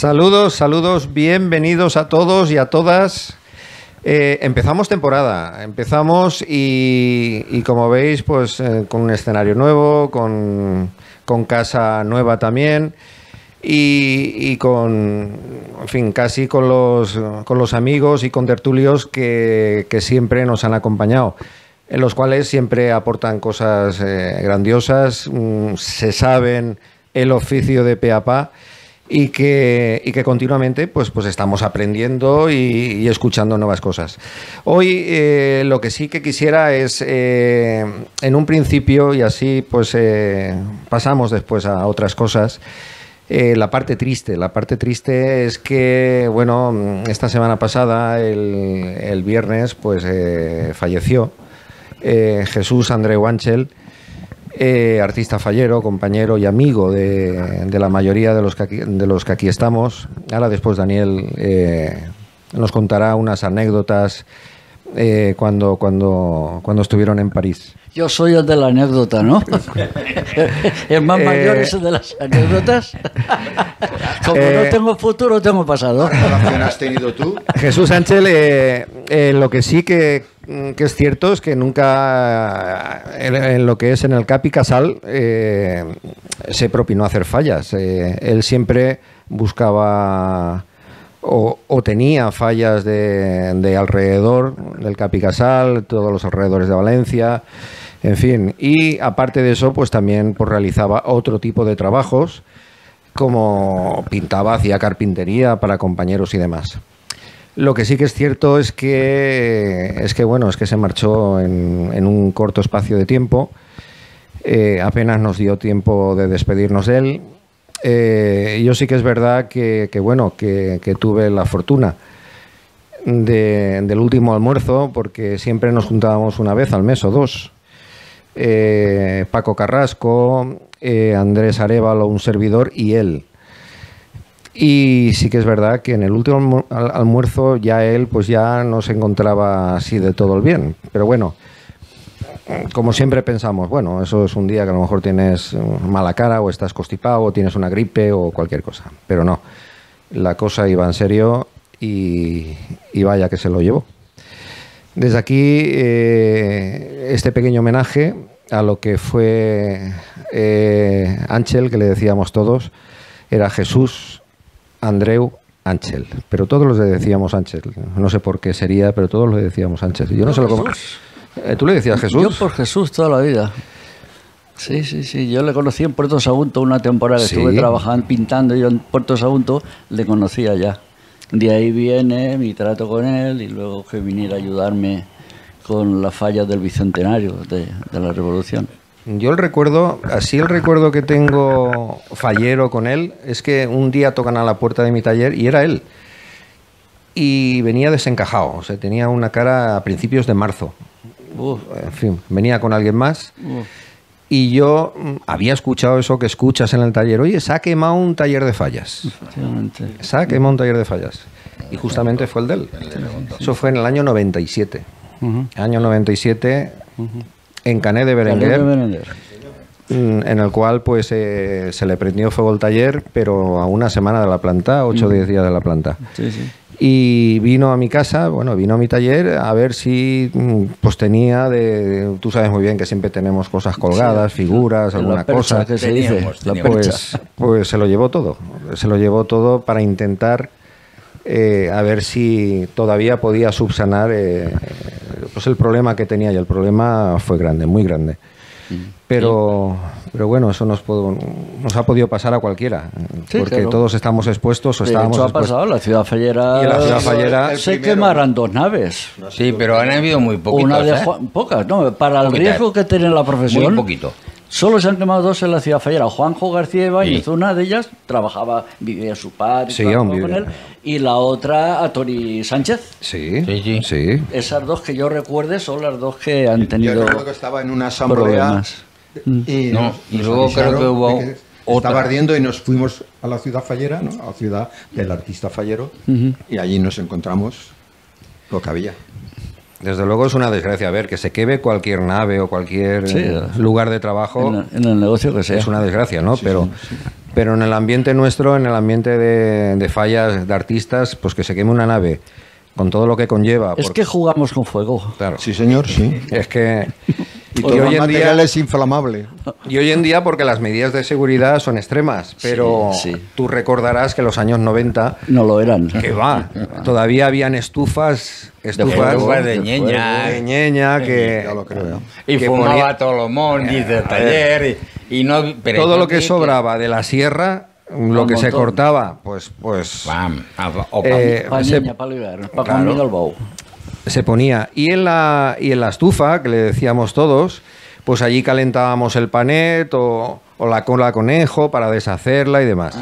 Saludos, saludos, bienvenidos a todos y a todas. Empezamos temporada, y como veis, pues con un escenario nuevo, con casa nueva también y con, en fin, casi con los amigos y con tertulios que siempre nos han acompañado, en los cuales siempre aportan cosas grandiosas, se saben el oficio de pe a pa. Y que continuamente pues estamos aprendiendo y escuchando nuevas cosas. Hoy lo que sí que quisiera es, en un principio, y así pues pasamos después a otras cosas, la parte triste. La parte triste es que, bueno, esta semana pasada, el viernes, pues falleció Jesús Andreu Ángel, artista fallero, compañero y amigo de la mayoría de los que aquí estamos. Ahora después Daniel nos contará unas anécdotas cuando estuvieron en París. Yo soy el de la anécdota, ¿no? El más mayor es el de las anécdotas. Como no tengo futuro, tengo pasado. ¿Qué relación has tenido tú? Jesús Ángel, lo que sí que es cierto es que nunca, en lo que es en el Capi Casal, se propinó hacer fallas. Él siempre buscaba o tenía fallas de alrededor del Capi Casal, todos los alrededores de Valencia, en fin. Y aparte de eso, pues también pues, realizaba otro tipo de trabajos, como pintaba, hacía carpintería para compañeros y demás. Lo que sí que es cierto es que se marchó en un corto espacio de tiempo. Apenas nos dio tiempo de despedirnos de él. Yo sí que es verdad que tuve la fortuna del último almuerzo, porque siempre nos juntábamos una vez al mes o dos. Paco Carrasco, Andrés Arévalo, un servidor y él. Y sí que es verdad que en el último almuerzo ya él pues ya no se encontraba así de todo el bien. Pero bueno, como siempre pensamos, bueno, eso es un día que a lo mejor tienes mala cara o estás constipado o tienes una gripe o cualquier cosa. Pero no, la cosa iba en serio y vaya que se lo llevó. Desde aquí, este pequeño homenaje a lo que fue Ángel, que le decíamos todos, era Jesús Andreu Ángel, pero todos le decíamos Ángel. No sé por qué sería, pero todos le decíamos Ángel. Yo no sé cómo. ¿Tú le decías Jesús? Yo por Jesús toda la vida. Sí. Yo le conocí en Puerto Sagunto una temporada que estuve trabajando, pintando. Yo en Puerto Sagunto le conocía ya. De ahí viene mi trato con él y luego que viniera a ayudarme con las fallas del Bicentenario de la Revolución. Yo el recuerdo que tengo fallero con él es que un día tocan a la puerta de mi taller y era él. Y venía desencajado, o sea, tenía una cara a principios de marzo. En fin, venía con alguien más. Y yo había escuchado eso que escuchas en el taller. Oye, se ha quemado un taller de fallas. Se ha quemado un taller de fallas. Y justamente fue el de él. Eso fue en el año 97. Año 97... en Canet de Berenguer, en el cual pues se le prendió fuego el taller, pero a una semana de la planta, 8 o 10 días de la planta. Sí. Y vino a mi casa, vino a mi taller a ver si pues tenía tú sabes muy bien que siempre tenemos cosas colgadas, figuras, alguna cosa. Que se dice, pues se lo llevó todo para intentar a ver si todavía podía subsanar pues el problema que tenía, y el problema fue grande, muy grande. Pero bueno, eso nos ha podido pasar a cualquiera, porque claro, todos estamos expuestos o estábamos expuestos. Ha pasado, la ciudad fallera. Y en la ciudad fallera se quemarán 2 naves. Sí, pero han habido muy poquitas. Una de pocas, no, para el riesgo que tiene la profesión. Muy poquito. Solo se han quemado 2 en la ciudad fallera. Juanjo García Ibáñez, una de ellas, vivía en su padre, con él, y la otra a Tori Sánchez. Sí. Esas 2 que yo recuerde son las 2 que han tenido. Yo recuerdo que estaba en una asamblea problemas. Y luego creo que hubo estaba ardiendo y nos fuimos a la ciudad fallera, ¿no? A la ciudad del artista fallero, y allí nos encontramos lo que había. Desde luego es una desgracia. A ver, que se queme cualquier nave o cualquier Sí, lugar de trabajo en el negocio que sea. es una desgracia, ¿no? Pero en el ambiente nuestro, en el ambiente de fallas de artistas, pues que se queme una nave con todo lo que conlleva. Es que jugamos con fuego. Claro. Sí, señor, sí. Es que... Y Y todo hoy el en día- material es inflamable. Y hoy en día, porque las medidas de seguridad son extremas, pero sí. tú recordarás que en los años 90, No lo eran. que va, todavía habían estufas Estufas de de ñeña. ñeña que... Ya lo creo. Y que fumaba ponía- todos los monjis del taller. Y no, pero todo hay lo que gente sobraba de la sierra, lo que se montón. cortaba, pues Bam, eh, Para se- para ligar, para Claro. conmigo el bou. se ponía. Y en la estufa, que le decíamos todos, pues allí calentábamos el panet o la cola conejo para deshacerla y demás.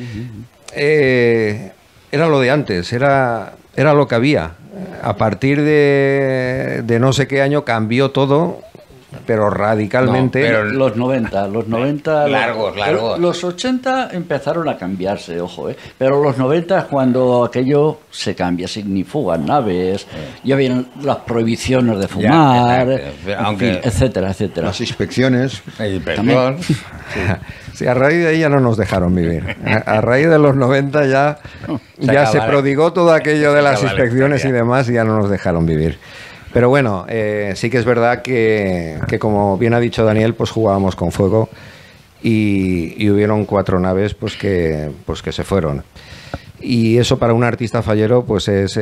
Era lo de antes, era lo que había. A partir de no sé qué año cambió todo, pero radicalmente. No, pero- Los 90, Largos. Los 80 empezaron a cambiarse, ojo, ¿eh? Pero los 90 es cuando aquello se cambia, significan naves, ya vienen las prohibiciones de fumar, exacto. en Aunque- fin, etcétera, etcétera. Las inspecciones. Perdón. Sí, a raíz de ahí ya no nos dejaron vivir. A raíz de los 90 ya se acaba- prodigó todo aquello de se las acaba la inspecciones y historia. demás y ya no nos dejaron vivir. Pero bueno, sí que es verdad que como bien ha dicho Daniel, pues jugábamos con fuego y hubieron 4 naves pues que se fueron. Y eso para un artista fallero pues es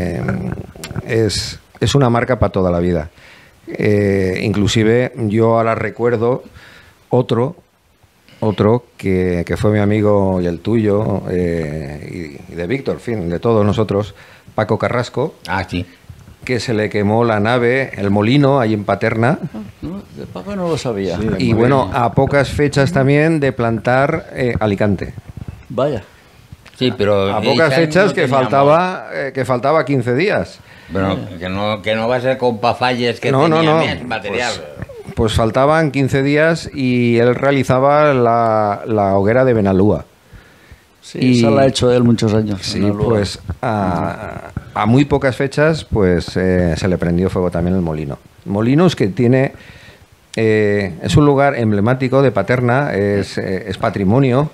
una marca para toda la vida. Inclusive yo ahora recuerdo otro que fue mi amigo y el tuyo y de Víctor, en fin, de todos nosotros, Paco Carrasco, Sí. que se le quemó la nave, el molino, ahí en Paterna. No, de Paco no lo sabía. Sí. Y bueno, a pocas fechas también de plantar Alicante. Vaya. Sí, pero A pocas esa fechas no que teníamos- faltaba 15 días. Bueno, que no va a ser con pafalles que No, tenía no. más material. Pues faltaban 15 días y él realizaba la hoguera de Benalúa. Sí, Y- esa la ha hecho él muchos años. Sí, en el lugar. pues a muy pocas fechas pues se le prendió fuego también el molino. Molinos que tiene... es un lugar emblemático de Paterna, es patrimonio.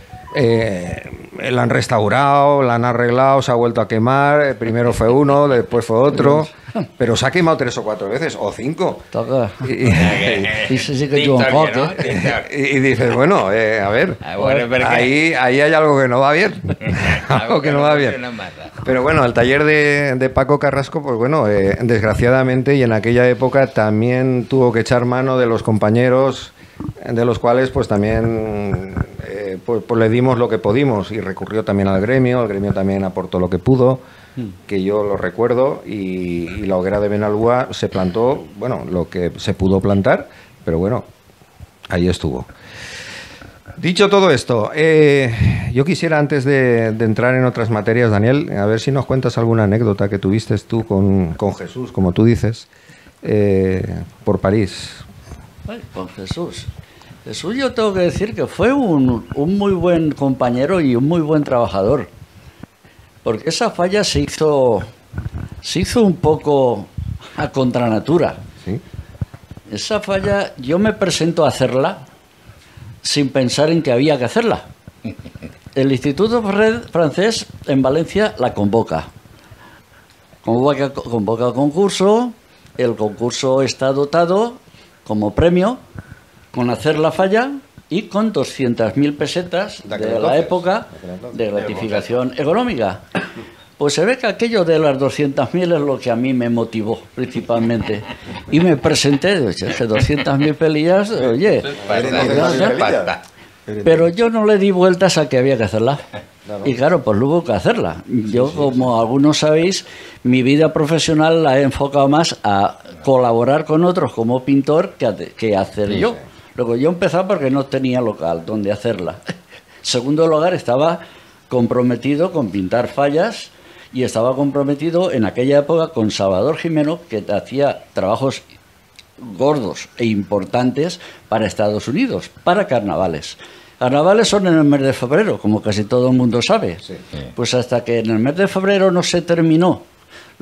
La han restaurado, la han arreglado, se ha vuelto a quemar. Primero fue uno, después fue otro. Pero se ha quemado 3 o 4 veces, o 5. Toca. Y, Sí, que Joan Victoria, Hawke, ¿no? ¿eh? Victoria. y dices, bueno, a ver, Bueno, pero ahí hay algo que no va bien. Algo que no va bien. funciona más. Pero bueno, el taller de Paco Carrasco, pues bueno, desgraciadamente y en aquella época también tuvo que echar mano de los compañeros, de los cuales pues también pues le dimos lo que pudimos y recurrió también al gremio, el gremio también aportó lo que pudo, que yo lo recuerdo, y la hoguera de Benalúa se plantó, bueno, lo que se pudo plantar, pero bueno, ahí estuvo. Dicho todo esto, yo quisiera antes de entrar en otras materias, Daniel, a ver si nos cuentas alguna anécdota que tuviste tú con Jesús, como tú dices, por París. Ay, con Jesús. Jesús yo tengo que decir que fue un muy buen compañero y un muy buen trabajador. Porque esa falla se hizo un poco a contranatura. ¿Sí? Esa falla yo me presento a hacerla sin pensar en que había que hacerla. El Instituto Francés en Valencia la convoca. Convoca el concurso está dotado como premio con hacer la falla y con 200.000 pesetas De aquel de la entonces. época de gratificación económica. Pues se ve que aquello de las 200.000 es lo que a mí me motivó principalmente. Y me presenté, dije, 200.000 pelillas, oye, Pasta. pero yo no le di vueltas a que había que hacerla. Y claro, pues hubo que hacerla. Yo, como algunos sabéis, mi vida profesional la he enfocado más a colaborar con otros como pintor que hacer yo. Luego yo empecé porque no tenía local donde hacerla. Segundo lugar, estaba comprometido con pintar fallas y estaba comprometido en aquella época con Salvador Jimeno, que hacía trabajos gordos e importantes para Estados Unidos, para carnavales. Carnavales son en el mes de febrero, como casi todo el mundo sabe. Pues hasta que en el mes de febrero no se terminó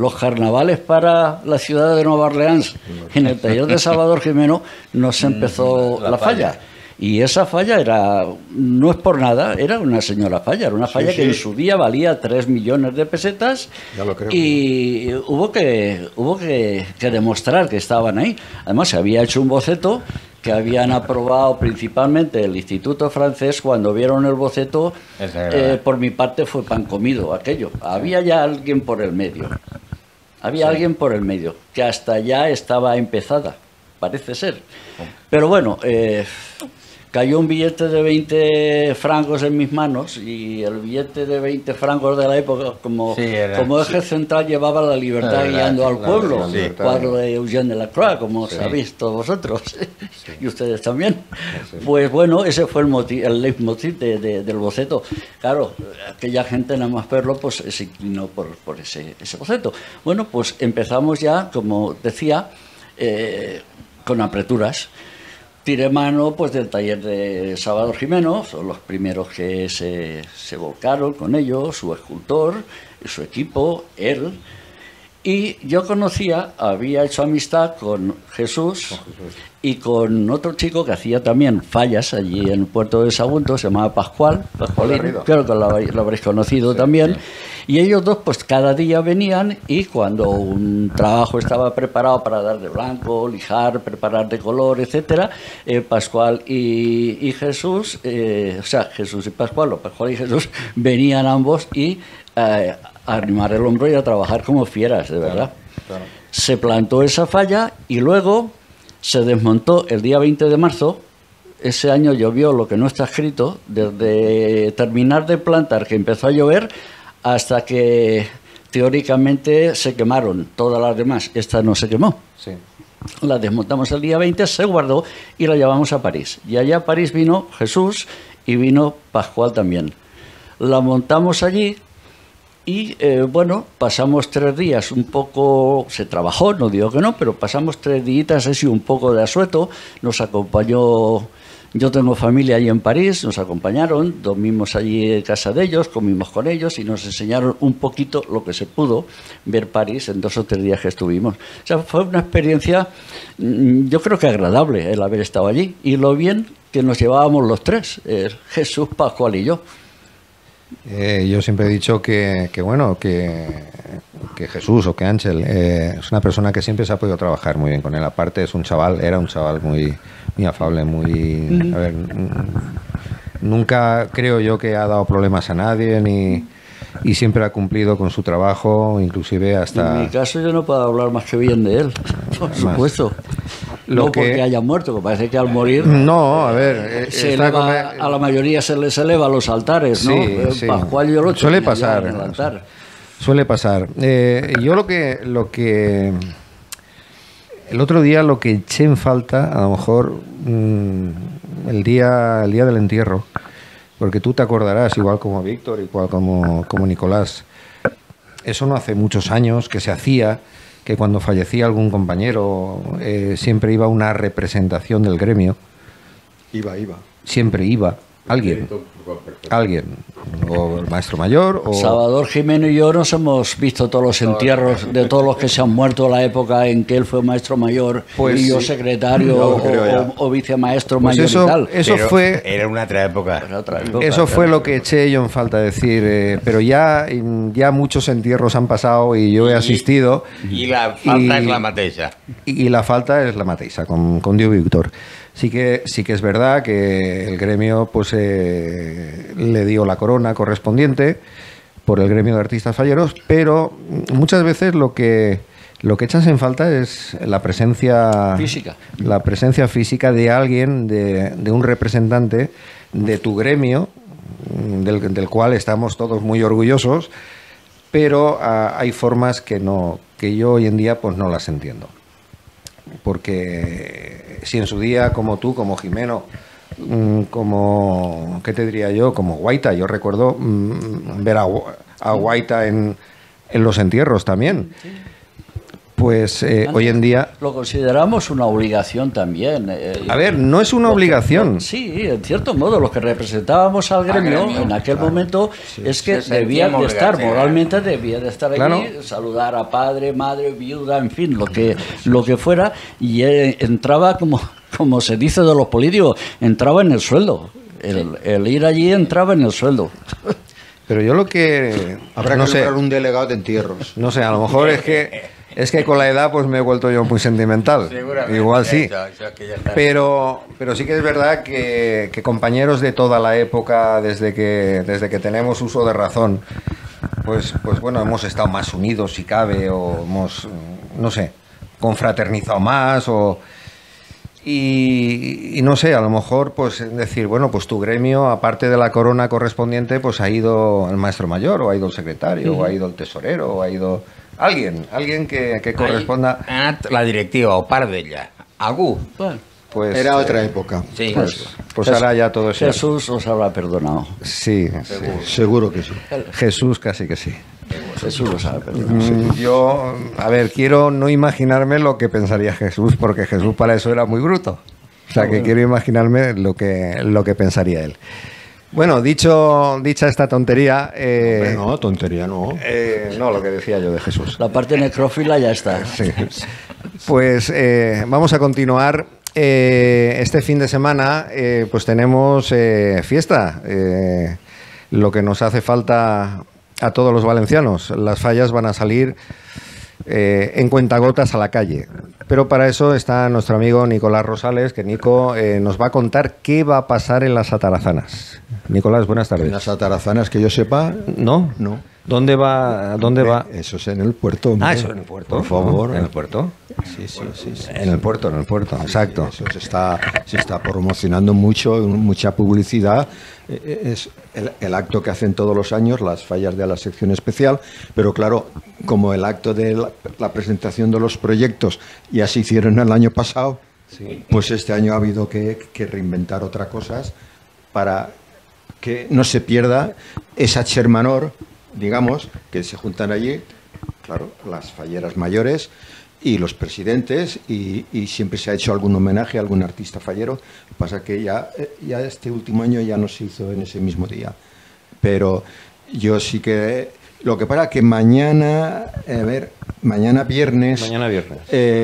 los carnavales para la ciudad de Nueva Orleans, en el taller de Salvador Jimeno, nos empezó la falla. Y esa falla no es por nada, era una señora falla, era una falla que en su día valía 3 millones de pesetas. Ya lo creo. Y hubo que demostrar que estaban ahí. Además, se había hecho un boceto que habían aprobado principalmente el Instituto Francés. Cuando vieron el boceto, por mi parte fue pan comido aquello. Había ya alguien por el medio. Había alguien por el medio, que hasta ya estaba empezada, parece ser. Pero bueno, cayó un billete de 20 francos en mis manos, y el billete de 20 francos de la época, como eje central, llevaba la libertad guiando al pueblo, el cuadro de Eugène Delacroix, como sabéis todos vosotros, y ustedes también. Pues bueno, ese fue el leitmotiv del boceto. Claro, aquella gente, nada más verlo, pues se inclinó por ese boceto. Bueno, pues empezamos ya, como decía, con apreturas. Tiré mano pues del taller de Salvador Jimeno, son los primeros que se volcaron con ellos, su escultor, su equipo, él. Y yo había hecho amistad con Jesús y con otro chico que hacía también fallas allí en el puerto de Sagunto, se llamaba Pascualín, creo que lo habréis conocido también. Y ellos dos pues cada día venían, y cuando un trabajo estaba preparado para dar de blanco, lijar, preparar de color, etcétera, Pascual y Jesús, Jesús y Pascual, o Pascual y Jesús, venían ambos y a animar el hombro y a trabajar como fieras, de verdad. Claro. Se plantó esa falla y luego se desmontó el día 20 de marzo. Ese año llovió lo que no está escrito, desde terminar de plantar, que empezó a llover, hasta que teóricamente se quemaron todas las demás. Esta no se quemó. Sí. La desmontamos el día 20, se guardó y la llevamos a París. Y allá a París vino Jesús y vino Pascual también. La montamos allí y, pasamos 3 días un poco... Se trabajó, no digo que no, pero pasamos 3 días así un poco de asueto. Nos acompañó... Yo tengo familia allí en París, nos acompañaron, dormimos allí en casa de ellos, comimos con ellos y nos enseñaron un poquito lo que se pudo ver París en 2 o 3 días que estuvimos. O sea, fue una experiencia, yo creo que agradable el haber estado allí, y lo bien que nos llevábamos los tres, Jesús, Pascual y yo. Yo siempre he dicho que Jesús, o que Ángel, es una persona que siempre se ha podido trabajar muy bien con él. Aparte era un chaval muy afable, a ver, nunca creo yo que ha dado problemas a nadie, y siempre ha cumplido con su trabajo, inclusive hasta... En mi caso yo no puedo hablar más que bien de él, por supuesto. No porque haya muerto, que parece que al morir... No, a ver... a la mayoría se les eleva a los altares, ¿no? Sí. Pascual y yo lo suele pasar. Suele pasar. Yo lo que el otro día lo que eché en falta, a lo mejor el día del entierro, porque tú te acordarás, igual como Víctor, igual como Nicolás, eso no hace muchos años que se hacía, que cuando fallecía algún compañero siempre iba una representación del gremio. Siempre iba alguien, o el maestro mayor, o... Salvador Jimeno y yo nos hemos visto todos los entierros de todos los que se han muerto en la época en que él fue maestro mayor, y yo secretario o vicemaestro mayor y tal. Eso era una otra época. Eso fue lo que eché yo en falta, decir, pero ya muchos entierros han pasado y yo he asistido. Y la falta es la mateixa. Y la falta es la mateixa, con Diego y Víctor. Sí que es verdad que el gremio pues le dio la corona correspondiente por el gremio de artistas falleros, pero muchas veces lo que echas en falta es la presencia física de alguien, de un representante de tu gremio, del cual estamos todos muy orgullosos, pero hay formas que yo hoy en día pues no las entiendo. Porque si en su día, como tú, como Jimeno, como, ¿qué te diría yo? Como Guaita, yo recuerdo ver a Guaita en los entierros también. pues hoy en día... Lo consideramos una obligación también. A ver, no es una obligación. Sí, en cierto modo, los que representábamos al gremio en aquel momento es que debían de estar, moralmente debía de estar allí, saludar a padre, madre, viuda, en fin, lo que fuera, y entraba como se dice de los políticos, entraba en el sueldo. El ir allí entraba en el sueldo. Pero yo lo que... Habrá no que sé, nombrar un delegado de entierros. no sé, a lo mejor es que con la edad pues me he vuelto yo muy sentimental. Seguramente, Igual sí. eso es que ya está. Pero sí que es verdad que compañeros de toda la época, desde que tenemos uso de razón, pues bueno, hemos estado más unidos si cabe, o hemos, no sé, confraternizado más, y no sé, a lo mejor pues decir, bueno, pues tu gremio, aparte de la corona correspondiente, pues ha ido el maestro mayor, o ha ido el secretario, o ha ido el tesorero, o ha ido alguien que corresponda. La directiva, o par de ella. Algú. Bueno, Pues Era otra época. Sí. pues ahora ya todo eso. Jesús os habrá perdonado. Sí, Seguro que sí. Jesús casi que sí. Jesús os habrá perdonado. Yo, a ver, quiero no imaginarme lo que pensaría Jesús, porque Jesús para eso era muy bruto. O sea, que quiero imaginarme lo que pensaría él. Bueno, dicha esta tontería... Hombre, no, tontería no. no, lo que decía yo de Jesús. La parte necrófila ya está. Sí. Pues vamos a continuar. Este fin de semana pues tenemos fiesta. Lo que nos hace falta a todos los valencianos. Las fallas van a salir en cuentagotas a la calle. Pero para eso está nuestro amigo Nicolás Rosales, que Nico nos va a contar qué va a pasar en las atarazanas. Nicolás, buenas tardes. En las atarazanas que yo sepa, ¿No? no. ¿Dónde va? Eso es en el puerto. hombre. Eso en el puerto. Por favor. ¿En el puerto? Sí. En el puerto, exacto. Eso se está promocionando mucho, mucha publicidad. Es el acto que hacen todos los años, las fallas de la sección especial, pero claro, como el acto de la presentación de los proyectos ya se hicieron el año pasado, pues este año ha habido que reinventar otras cosas para que no se pierda esa Chermanor, digamos, que se juntan allí, claro, las falleras mayores y los presidentes, y siempre se ha hecho algún homenaje a algún artista fallero. Lo que pasa que ya este último año ya no se hizo en ese mismo día. Pero yo sí que... Lo que pasa que mañana viernes... Mañana viernes.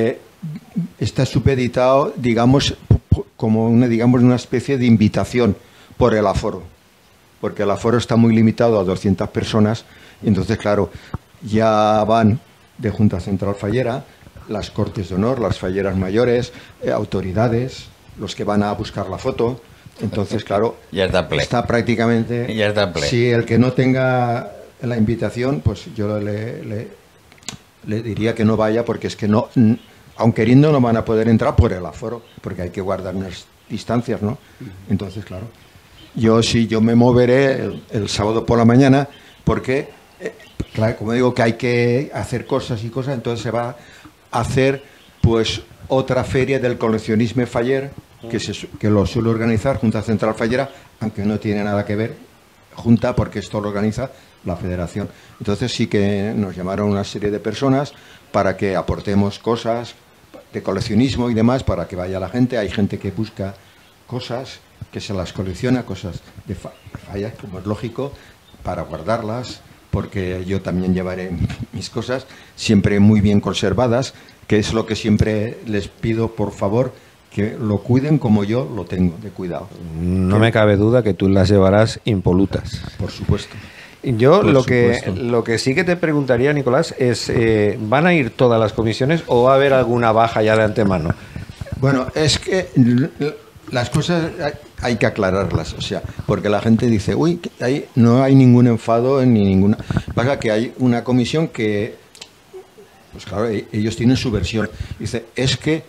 Está supeditado, digamos, como una especie de invitación por el aforo. Porque el aforo está muy limitado a 200 personas, y entonces, claro, ya van de Junta Central Fallera, las Cortes de Honor, las falleras mayores, autoridades, los que van a buscar la foto. Entonces, claro, Ya está ple. está prácticamente... Ya está ple. Si el que no tenga la invitación, pues yo le diría que no vaya, porque es que no, aun queriendo, no van a poder entrar por el aforo, porque hay que guardar unas distancias, ¿no? Entonces, claro, yo me moveré el sábado por la mañana, porque, claro, como digo, que hay que hacer cosas y cosas, entonces se va a hacer, pues, otra feria del coleccionismo faller, que lo suele organizar Junta Central Fallera, aunque no tiene nada que ver Junta, porque esto lo organiza la Federación. Entonces sí que nos llamaron una serie de personas para que aportemos cosas de coleccionismo y demás, para que vaya la gente. Hay gente que busca cosas, que se las colecciona, cosas de fallas, como es lógico, para guardarlas, porque yo también llevaré mis cosas siempre muy bien conservadas, que es lo que siempre les pido, por favor, que lo cuiden como yo lo tengo de cuidado. No me cabe duda que tú las llevarás impolutas. Por supuesto. Yo Por lo supuesto. que sí que te preguntaría, Nicolás, es ¿van a ir todas las comisiones o va a haber alguna baja ya de antemano? Bueno, es que las cosas hay que aclararlas, o sea, porque la gente dice, uy, no hay ningún enfado ni ninguna... Pasa que hay una comisión que, pues claro, ellos tienen su versión. Dice, es que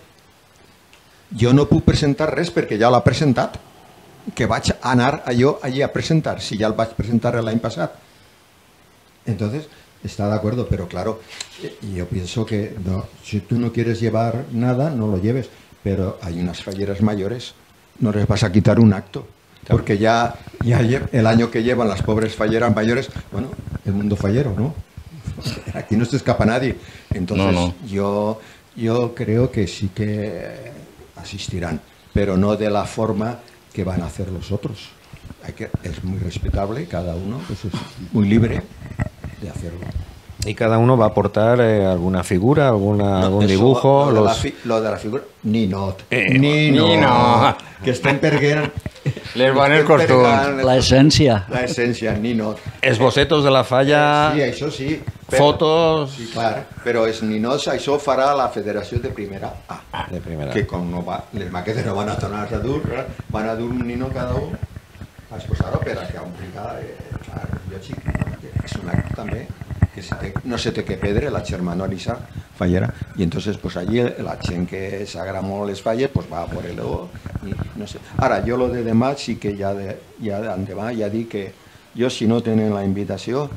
jo no puc presentar res perquè ja l'ha presentat, que vaig anar jo allí a presentar, si ya el vaig presentar l'any passat. Entonces, está de acuerdo, pero claro, yo pienso que no, si tú no quieres llevar nada, no lo lleves, pero hay unas falleras mayores, no les vas a quitar un acto, porque ya el año que llevan las pobres falleras mayores, bueno, el mundo fallero, ¿no? Aquí no se escapa nadie. Entonces No. yo creo que sí que asistirán, pero no de la forma que van a hacer los otros. Es muy respetable, cada uno pues es muy libre de hacerlo. Y cada uno va a aportar alguna figura, algún Eso, dibujo. lo de la figura, ni not. Ni no. Que estén perguent. Les van els costums. La essència. La essència, ni not. Esbocetos de la falla, Sí, això sí. fotos Sí, clar, però els ninots això ho farà la Federació de Primera A. de primera. Que com no va, les maquetes no van a tornar a dur, van a dur un nino cada un a exposar-ho per a que ompliga, clar, jo xic, és un acte també que no se té que perdre la germanòlisa fallera, i entonces pues allí la gent que s'agrada molt les falles pues va a por el i no sé. Ara, jo lo de demà sí que ja d'endemà ja dic que jo si no tenen la invitació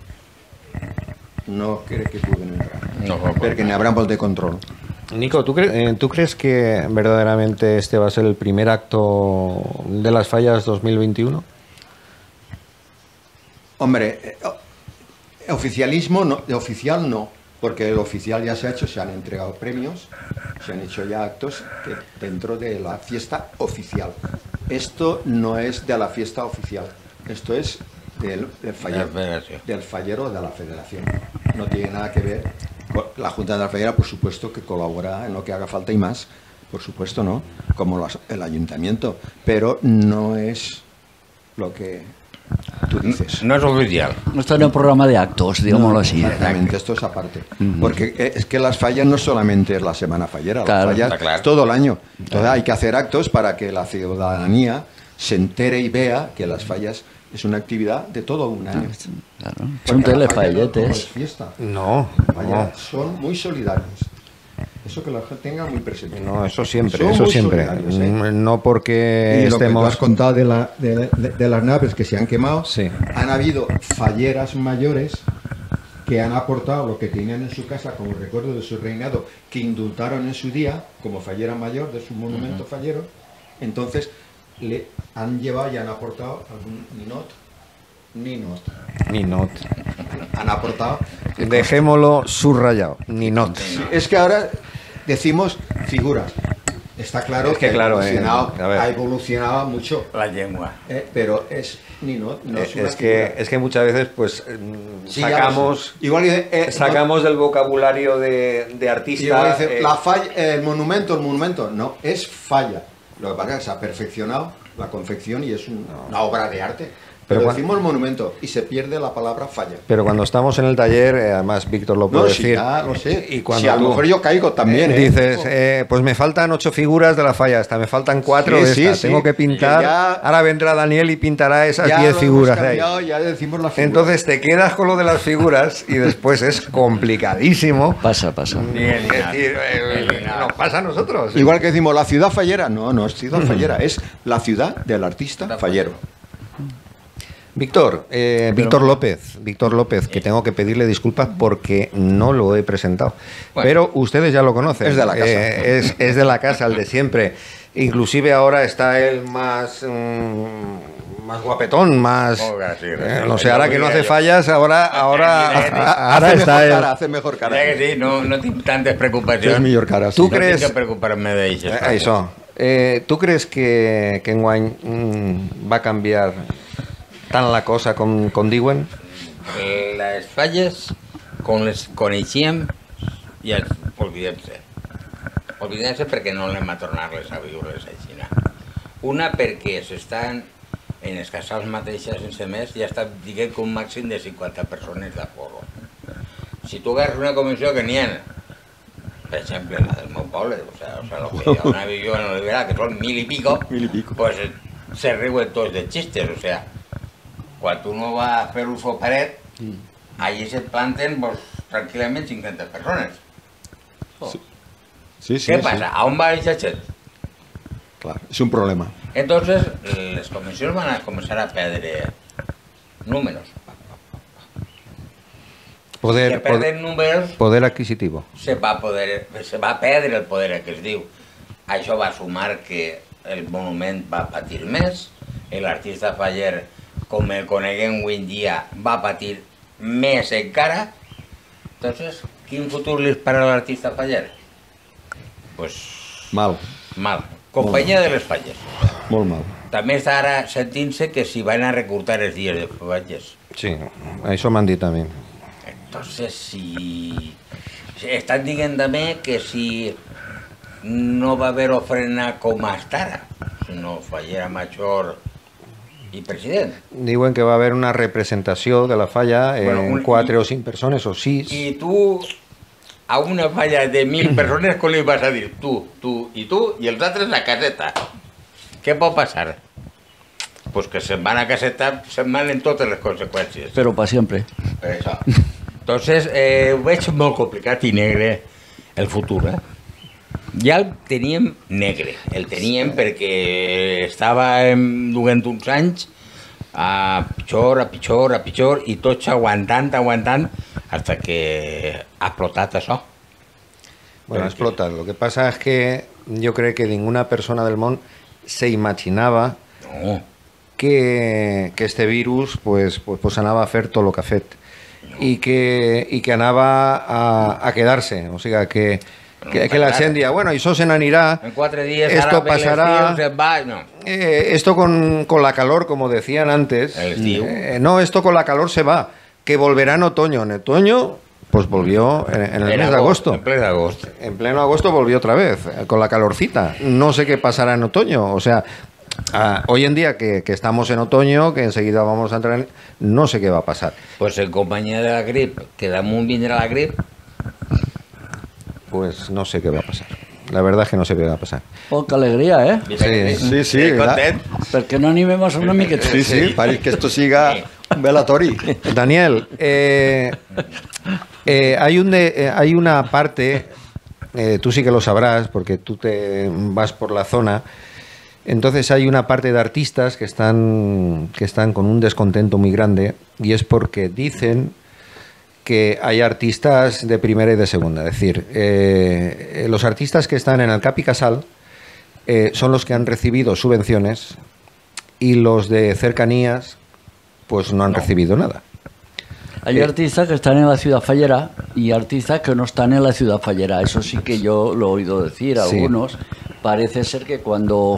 no crec que puguen entrar, No, perquè n'hi haurà molt de control. Nico, ¿tú crees que verdaderamente este va a ser el primer acto de las fallas 2021? Hombre, oficialismo no, oficial no, porque el oficial ya se ha hecho, se han entregado premios, se han hecho ya actos dentro de la fiesta oficial. Esto no es de la fiesta oficial, esto es del fallero de la federación. No tiene nada que ver con la Junta de la Fallera, por supuesto que colabora en lo que haga falta y más, por supuesto, ¿no? Como el ayuntamiento, pero no es lo que tú dices. No es oficial. No está en el programa de actos, digámoslo así. Exactamente, esto es aparte. Porque es que las fallas no solamente es la semana fallera, Claro, las fallas está claro. es todo el año. Entonces hay que hacer actos para que la ciudadanía se entere y vea que las fallas es una actividad de todo un año. Claro. Porque Son la falla no es telefalletes. fiesta. No, Fallas son muy solidarios. Eso que la gente tenga muy presente. no, eso siempre, Son eso muy siempre. solidarios, ¿eh? No porque Y lo que tú estemos... has contado de las naves que se han quemado, Sí. han habido falleras mayores que han aportado lo que tenían en su casa como recuerdo de su reinado, que indultaron en su día como fallera mayor de su monumento fallero. Entonces le han llevado y han aportado algún ninot. Ni not. Han aportado. Dejémoslo subrayado, ni not. Es que ahora decimos figuras. Está claro Es que claro, ha a ver. evolucionado mucho. La llengua. Pero es ninot, no es una Es que muchas veces pues Sí, ya lo sacamos... sé. Igual que, Sacamos del vocabulario de igual artista. dice, la falla, el monumento, no, es falla. Lo que pasa es que se ha perfeccionado la confección y es una obra de arte. Pero Pero cuan- decimos monumento y se pierde la palabra falla. Pero cuando estamos en el taller, además Víctor lo puede No, sí, decir. ya lo sé. Y cuando Si a lo tú, mejor yo caigo también. dices, pues me faltan 8 figuras de la falla esta, me faltan 4 Sí, de sí, esta, sí. tengo que pintar. Que ya- Ahora vendrá Daniel y pintará esas ya 10 lo figuras hemos de ahí. cambiado, ya decimos la figura. Entonces te quedas con lo de las figuras y después es complicadísimo. Pasa. Es decir, nos pasa a nosotros. Igual que decimos la ciudad fallera, no es ciudad fallera, es la ciudad del artista fallero. Víctor López, que tengo que pedirle disculpas porque no lo he presentado. Bueno. Pero ustedes ya lo conocen. Es de la casa. Es de la casa, el de siempre. Inclusive ahora está el más guapetón, más... Oh, gracias. no sé, ahora que no hace fallas, ahora Hace está mejor el... cara, hace mejor cara. Mira que sí, no tinc tantes Es preocupacions. millor cara. Tú sí. No crees- tinc que preocupar-me d'això. Eso. ¿Tú crees que enguany va a cambiar tan la cosa con Diuen? Les falles, com les coneixíem, ja oblidem-se. Oblidem-se perquè no anem a tornar-les a viure així. Una perquè s'estan en els casals mateixes sense més, ja està, diguem que un màxim de 50 persones d'aforo. Si tu agafes una comissió que n'hi ha, per exemple, la del meu poble, o sea, lo que hi ha una vivió en Oliveral, que són 1000 y pico, pues se riuen tots de xistes, o sea, quan uno va a fer un soparet, allí se planten pues, tranquil·lament 50 persones. Sí, ¿Qué pasa? ¿A on va aquesta gent? Claro, es un problema. Entonces, les comissions van a començar a perdre números. Que perden números Poder adquisitivo. se va a perdre el poder que es diu. Això va sumar que el monument va patir més, l'artista faller, com el coneguem avui en dia, va patir més encara, Entonces, quin futur li espera a l'artista faller? Pues Mal, mal. Companyia de les falles. molt mal. També està ara sentint-se que si van a recortar els dies de falles. Sí, eso me han dit també. Entonces, si estan dient també que si no va haver ofrena com hasta ara, sinó fallera major i president. Diuen que va a haver una representació de la falla en 4 o 5 persones o 6. I tu, a una falla de 1.000 persones, com li vas a dir? Tu i els altres a caseta. Què pot passar? Pues que se'n van a caseta, se'n van en totes les conseqüències. Pero para siempre. Per això. Entonces, ho veig molt complicat i negre el futur, Ja el teníem negre. El teníem perquè estàvem durant uns anys a pitjor, i tots aguantant, hasta que ha explotat això. Bueno, ha explotado. Lo que pasa es que yo creo que ninguna persona del mundo se imaginaba No. que este virus pues anava a fer tot el que ha fet i que anava a quedar-se, o sigui que la gent dia, bueno, això se n'anirà, En 4 dies, esto ara ve pasará, l'estiu, se'n va, no. esto con la calor, como decían antes, El estiu. no, esto con la calor se va, que volverá en otoño. En otoño, pues volvió en el mes de agosto. En pleno agosto. En pleno agosto volvió otra vez, con la calorcita. No sé qué pasará en otoño. O sea, hoy en día que estamos en otoño, que enseguida vamos a entrar en... No sé qué va a pasar. Pues en companyia de la grip, que damunt vindrà la grip, Pues no sé qué va a pasar. La verdad es que no sé qué va a pasar. Poca alegría, ¿eh? Sí, content. Perquè no animemos una miqueta. Sí, parece que esto siga un velatorio. Daniel, hay una parte, tú sí que lo sabrás, porque tú te vas por la zona. Entonces hay una parte de artistas que están con un descontento muy grande, y es porque dicen que hay artistas de primera y de segunda. Es decir, los artistas que están en el Capi Casal son los que han recibido subvenciones, y los de cercanías pues no han recibido nada. Hay artistas que están en la ciudad fallera y artistas que no están en la ciudad fallera. Eso sí que yo lo he oído decir a Sí. algunos. Parece ser que cuando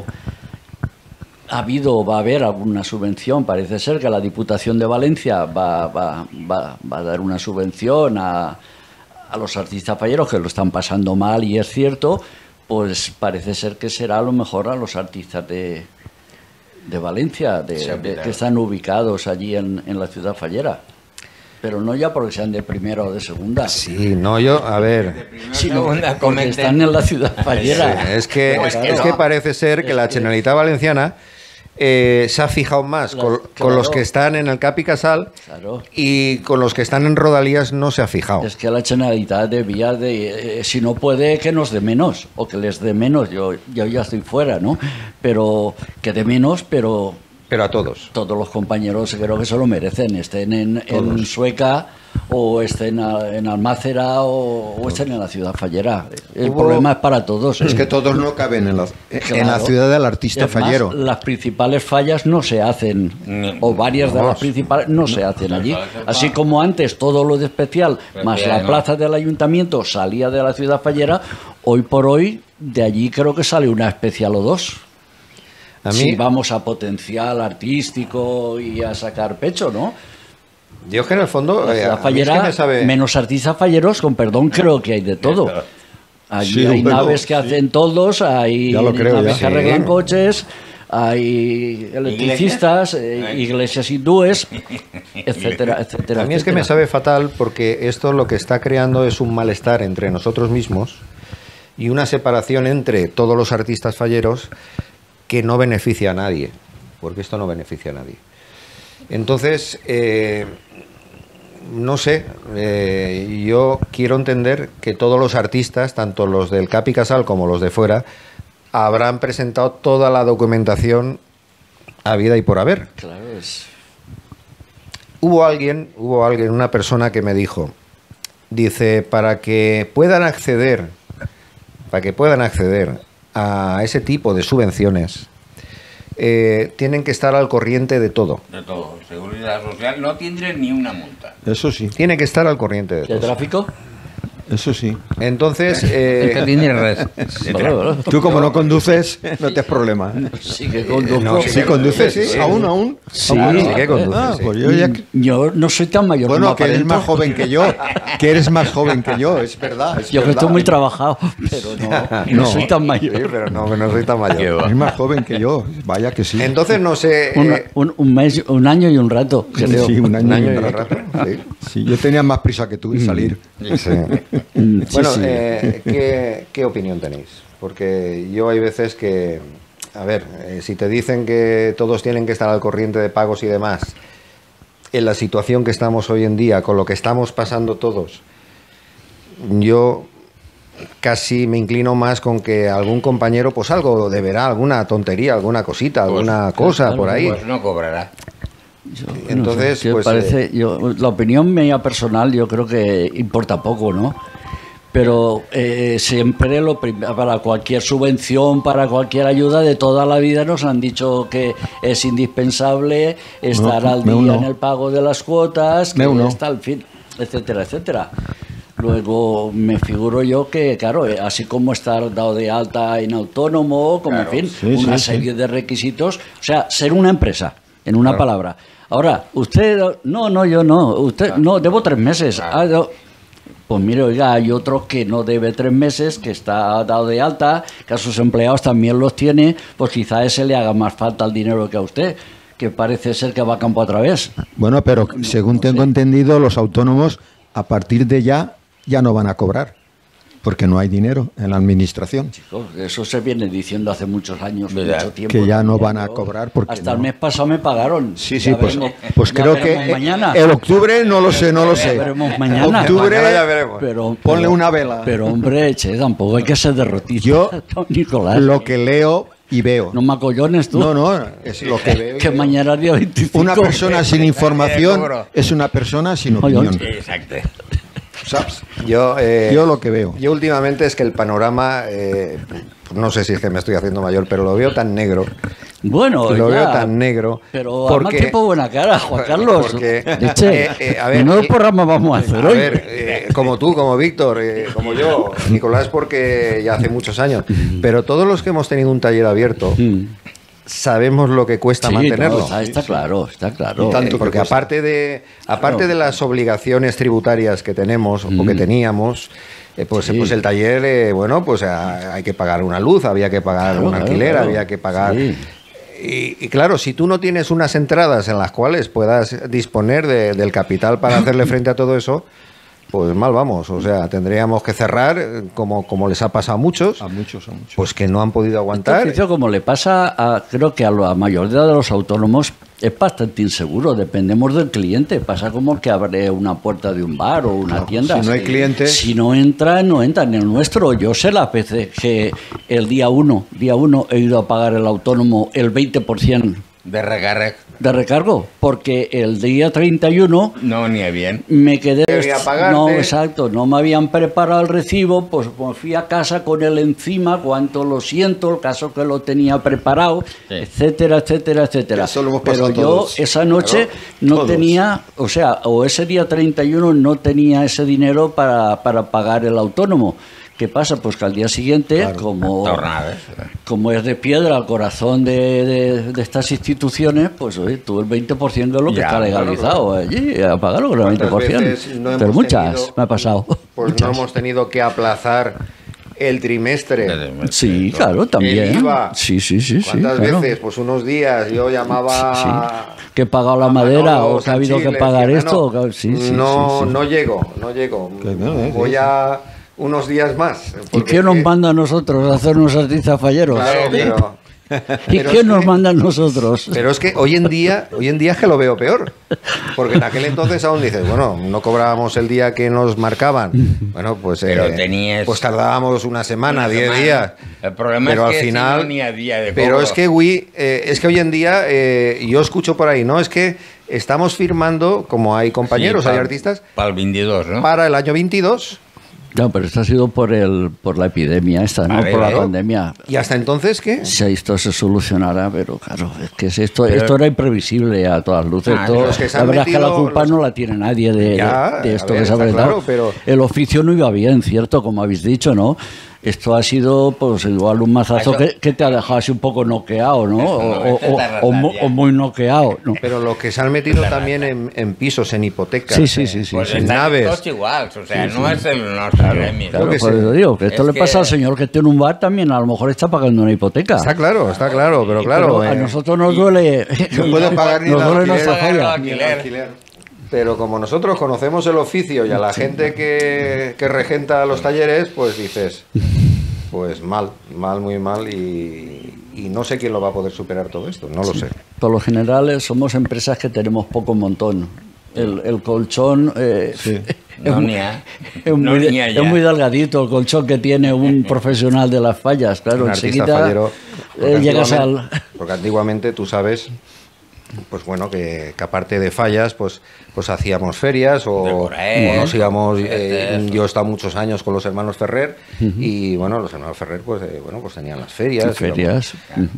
ha habido o va a haber alguna subvención, parece ser que la Diputación de Valencia va a dar una subvención a los artistas falleros que lo están pasando mal, y es cierto, pues parece ser que será a lo mejor a los artistas de Valencia, que están ubicados allí en la ciudad fallera. Pero no ya porque sean de primera o de segunda, Sí, no, yo, a ver, sino Segunda, porque comenten. están en la ciudad fallera. sí, es que Claro. parece ser que la Generalitat Valenciana se ha fijado más con Claro. los que están en el Capi Casal, Claro. y con los que están en Rodalías no se ha fijado. Es que la Generalitat debía de, si no puede, que nos dé menos, o que les dé menos. Yo ya estoy fuera, ¿no? Pero que dé menos, pero Pero a todos. todos los compañeros creo que se lo merecen, estén en Sueca o estén en Almácera o estén en la ciudad fallera. El problema es para todos. Es que todos no caben en la Claro. ciudad del artista Es más, fallero. las principales fallas no se hacen, o varias de las principales no se hacen allí. Así como antes todo lo de especial, más la plaza del ayuntamiento salía de la ciudad fallera, hoy por hoy de allí creo que sale una especial o dos. A mí, Si vamos a potencial artístico y a sacar pecho, ¿no? yo es que en el fondo, La ciudad a mí es fallera, que me sabe... menos artistas falleros, con perdón, creo que hay de todo. Allí Sí, hay bueno, naves que hacen toldos, hay Ya lo creo, naves ya. que arreglan Sí. coches, hay electricistas, iglesias hindúes, etcétera, etcétera. A mí es que me sabe fatal, porque esto lo que está creando es un malestar entre nosotros mismos y una separación entre todos los artistas falleros que no beneficia a nadie, porque esto no beneficia a nadie. Entonces, no sé, yo quiero entender que todos los artistas, tanto los del Capi Casal como los de fuera, habrán presentado toda la documentación habida y por haber. Claro, es... Hubo alguien, una persona que me dijo, dice, para que puedan acceder a ese tipo de subvenciones, tienen que estar al corriente de todo. De todo. Seguridad Social no tindre ni una multa. Eso sí, Tiene que estar al corriente de ¿De todo. tráfico? eso sí. Entonces, Es que tiene res. Bueno, Tú como no conduces, no te es problema. sí que conduzco. no, Sí, conduces, sí, sí. aún. Sí, sí que conduces, Ah, sí. pues yo ya... Yo no soy tan mayor Bueno, como que eres aparento. más joven que yo. Que eres más joven que yo, es verdad. Es Yo que verdad. estoy muy trabajado, pero no No. soy tan sí, mayor. pero no soy tan Qué mayor. va. Es más joven que yo, vaya que sí. Entonces, no sé... Un mes, un año y un rato, creo. Sí, un año, un año y y un un rato. rato. Sí. Sí, yo tenía más prisa que tú en salir. Sí. Mm, sí, Bueno, sí. ¿qué opinión tenéis? Porque yo hay veces que, a ver, si te dicen que todos tienen que estar al corriente de pagos y demás, en la situación que estamos hoy en día, con lo que estamos pasando todos, yo casi me inclino más con que algún compañero, pues algo deberá, alguna tontería, alguna cosita, alguna cosa claro, por ahí. Pues no cobrará. Yo no entonces, sé, que pues, parece, la opinión mía personal yo creo que importa poco, ¿no? Pero siempre para cualquier subvención, para cualquier ayuda de toda la vida nos han dicho que es indispensable estar No, al me día uno. en el pago de las cuotas, que Me uno. está al fin, etcétera, etcétera. Luego me figuro yo que, claro, así como estar dado de alta en autónomo, como Claro, en fin, sí, una sí, serie de requisitos, o sea, ser una empresa, en una palabra. Ahora, usted, no, yo no, usted, no, debo 3 meses. Claro. Ah, pues mire, oiga, hay otro que no debe 3 meses, que está dado de alta, que a sus empleados también los tiene, pues quizá a ese le haga más falta el dinero que a usted, que parece ser que va a campo a través. Bueno, pero según tengo entendido, los autónomos a partir de ya no van a cobrar, porque no hay dinero en la administración. Eso se viene diciendo hace muchos años, ¿Verdad? mucho tiempo. Que ya no también, van a ¿no? cobrar porque Hasta no. el mes pasado me pagaron. Sí, Ya pues veremos- ya creo que veremos mañana. el octubre no lo sé. Ya veremos mañana. Octubre, Mañana ya veremos. ponle una vela. Pero hombre, che, tampoco hay que ser derrotista. Yo, Nicolás. lo que leo y veo. No me acollones tú. No, es lo que veo. y Que veo. mañana es día 25. Una persona sin información cobro. es una persona sin Oye, opinión. Exacto. ¿Sabes? Yo Lo que veo. Yo últimamente es que el panorama, no sé si es que me estoy haciendo mayor, pero lo veo tan negro. Bueno, Lo ya, veo tan negro. Pero a mal tiempo buena cara, Juan Carlos. Porque, Leche, a ver, menudo programa vamos a hacer a hoy. ver, como tú, como Víctor, como yo, Nicolás, porque ya hace muchos años. Pero todos los que hemos tenido un taller abierto, sabemos lo que cuesta Sí, mantenerlo. no, está claro, está claro. Y tanto que Porque cuesta. aparte de las obligaciones tributarias que tenemos o que teníamos, pues el taller, bueno, pues hay que pagar una luz, había que pagar Claro, un claro, alquiler, claro. había que pagar... Sí. Y claro, si tú no tienes unas entradas en las cuales puedas disponer del capital para hacerle frente a todo eso, pues mal vamos. O sea, tendríamos que cerrar, como les ha pasado a muchos, A muchos. pues que no han podido Este aguantar. oficio, como le pasa creo que a la mayoría de los autónomos, es bastante inseguro. Dependemos del cliente. Pasa como que abre una puerta de un bar o una tienda. si no hay clientes- Si no entra, no entra. En el nuestro, yo sé las veces que el día uno he ido a pagar el autónomo el 20% De recarga. de recargo, porque el día 31 No, ni bien. me quedé... Debía pagarte. No, exacto, no me habían preparado el recibo, pues me fui a casa con él encima, cuánto lo siento, el caso que lo tenía preparado, Sí. etcétera, etcétera, etcétera. Eso lo hemos Pero pasado yo todos. esa noche Claro, no todos. tenía, o sea, o ese día 31 no tenía ese dinero para pagar el autónomo. ¿Qué pasa? Pues que al día siguiente, Tornadas. como es de piedra el corazón de estas instituciones, pues oye, tú el 20% de lo que Ya, está claro, legalizado allí, a pagarlo con el ¿Cuántas 20%. veces no Pero hemos muchas, tenido- me ha pasado. Pues no hemos tenido que aplazar el trimestre. Sí, claro, también. El IVA. Sí, ¿Cuántas claro. veces? Pues unos días yo llamaba... Sí. Que he pagado la a madera Manolo o que ha habido que Sanchis, pagar le decía, esto. "Mano, Sí, no, sí. no llego. Que no, Voy a unos días más. ¿Y porque quién es nos que- manda a nosotros a hacernos artistas falleros? Claro, pero... ¿Y pero quién es nos que- manda a nosotros? Pero es que hoy en día es que lo veo peor. Porque en aquel entonces aún dices, bueno, no cobrábamos el día que nos marcaban. Bueno, pues, Pero tenías- pues tardábamos una semana, 10 días. El problema pero es al que si final, no, ni a día de pero cobro. es que, hoy en día, yo escucho por ahí, ¿no? Es que estamos firmando, como hay compañeros, hay artistas, Para el 22, ¿no? para el año 22. No, pero esto ha sido por la epidemia esta, ¿no? Vale, Por la claro. pandemia. ¿Y hasta entonces qué? Si esto se solucionará, pero claro, es que esto era imprevisible a todas luces. Ah, Todo- los que se la han verdad es que la metido- culpa no la tiene nadie Ya, de esto a ver, que se ha está presentado. claro, pero- El oficio no iba bien, ¿cierto? Como habéis dicho, ¿no? Esto ha sido, pues, igual un mazazo Eso- que te ha dejado así un poco noqueado, ¿no? Eso no, este está O muy noqueado, ¿no? Pero los que se han metido también en pisos, en hipotecas, Sí, sí, sí, sí. Pues en están naves. todos iguales, o sea, no es el nuestro gremio. Claro, Creo que por sí. eso digo, que esto Es le pasa que- al señor que tiene un bar también, a lo mejor está pagando una hipoteca. Está claro, pero claro. Pero a nosotros nos duele. No puede pagar ni nos el duele alquiler. nuestra Pagar el falla. alquiler. Pero como nosotros conocemos el oficio y a la gente que regenta los talleres, pues dices, pues mal, muy mal y no sé quién lo va a poder superar todo esto, no lo sé. Por lo general somos empresas que tenemos poco montón. El colchón No, ni a- es no, muy, ni allá. es muy delgadito el colchón que tiene un profesional de las fallas. Claro, Un artista enseguida fallero, porque llegas antiguamente- al... Porque antiguamente tú sabes, pues bueno, que aparte de fallas, pues hacíamos ferias De o Corés, nos íbamos. de Yo he estado muchos años con los hermanos Ferrer y bueno, los hermanos Ferrer, pues tenían las ferias. ferias.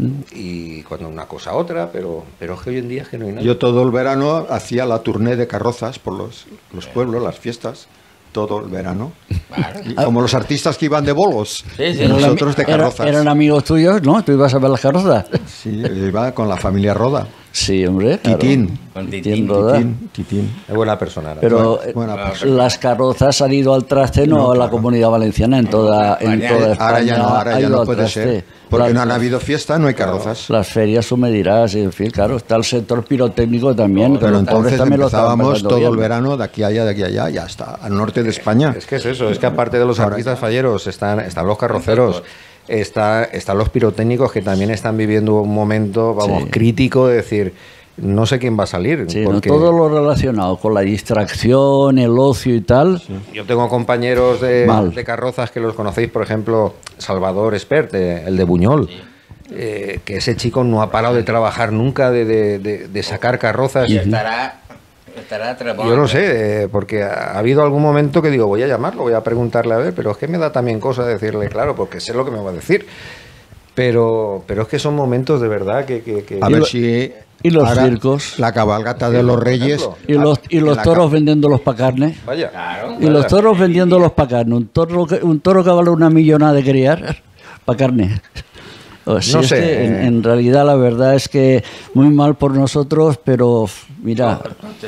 Y cuando una cosa otra, pero es que hoy en día es que no hay nada. Yo todo el verano hacía la tournée de carrozas por los pueblos, las fiestas, todo el verano. Claro. Y como los artistas que iban de bolos, Sí, sí. y nosotros de carrozas. Eran amigos tuyos, ¿no? ¿Tú ibas a ver las carrozas? Sí, iba con la familia Roda. Sí, hombre. claro. Titín. Con Titín Titín. Roda. Titín. Es buena persona. ¿no? Pero Buena Bueno, persona. las carrozas han ido al traste, no a la Comunidad Valenciana, en toda España. Ahora ya no, ha ahora ya ido no al puede traste. ser. Porque Las- no han habido fiesta, no hay carrozas. Las ferias, tú me dirás, y en fin, claro, está el sector pirotécnico también. que Pero los pobres entonces también lo estaban empezábamos pasando todo bien. el verano de aquí a allá, de aquí a allá, ya está, al norte de España. Es que es eso, es que aparte de los artistas falleros están los carroceros, están los pirotécnicos que también están viviendo un momento, vamos, Sí. crítico de decir, no sé quién va a salir. Sí, ¿no? porque Todo lo relacionado con la distracción, el ocio y tal. yo tengo compañeros Mal. de carrozas que los conocéis, por ejemplo, Salvador Espert, el de Buñol. Que ese chico no ha parado de trabajar nunca, de sacar carrozas. Y estará trepando. Yo no sé, porque ha habido algún momento que digo, voy a llamarlo, voy a preguntarle a ver, pero es que me da también cosa decirle, claro, porque sé lo que me va a decir. Pero es que son momentos de verdad que... A ver si y los ahora circos. la cabalgata de los por Reyes ejemplo. Y los en la toros vendiéndolos para carne. Vaya. Claro. Y los toros vendiéndolos para carne. Un toro que vale una millonada de criar, para carne. O sea, No es sé. que en realidad la verdad es que muy mal por nosotros, pero mira,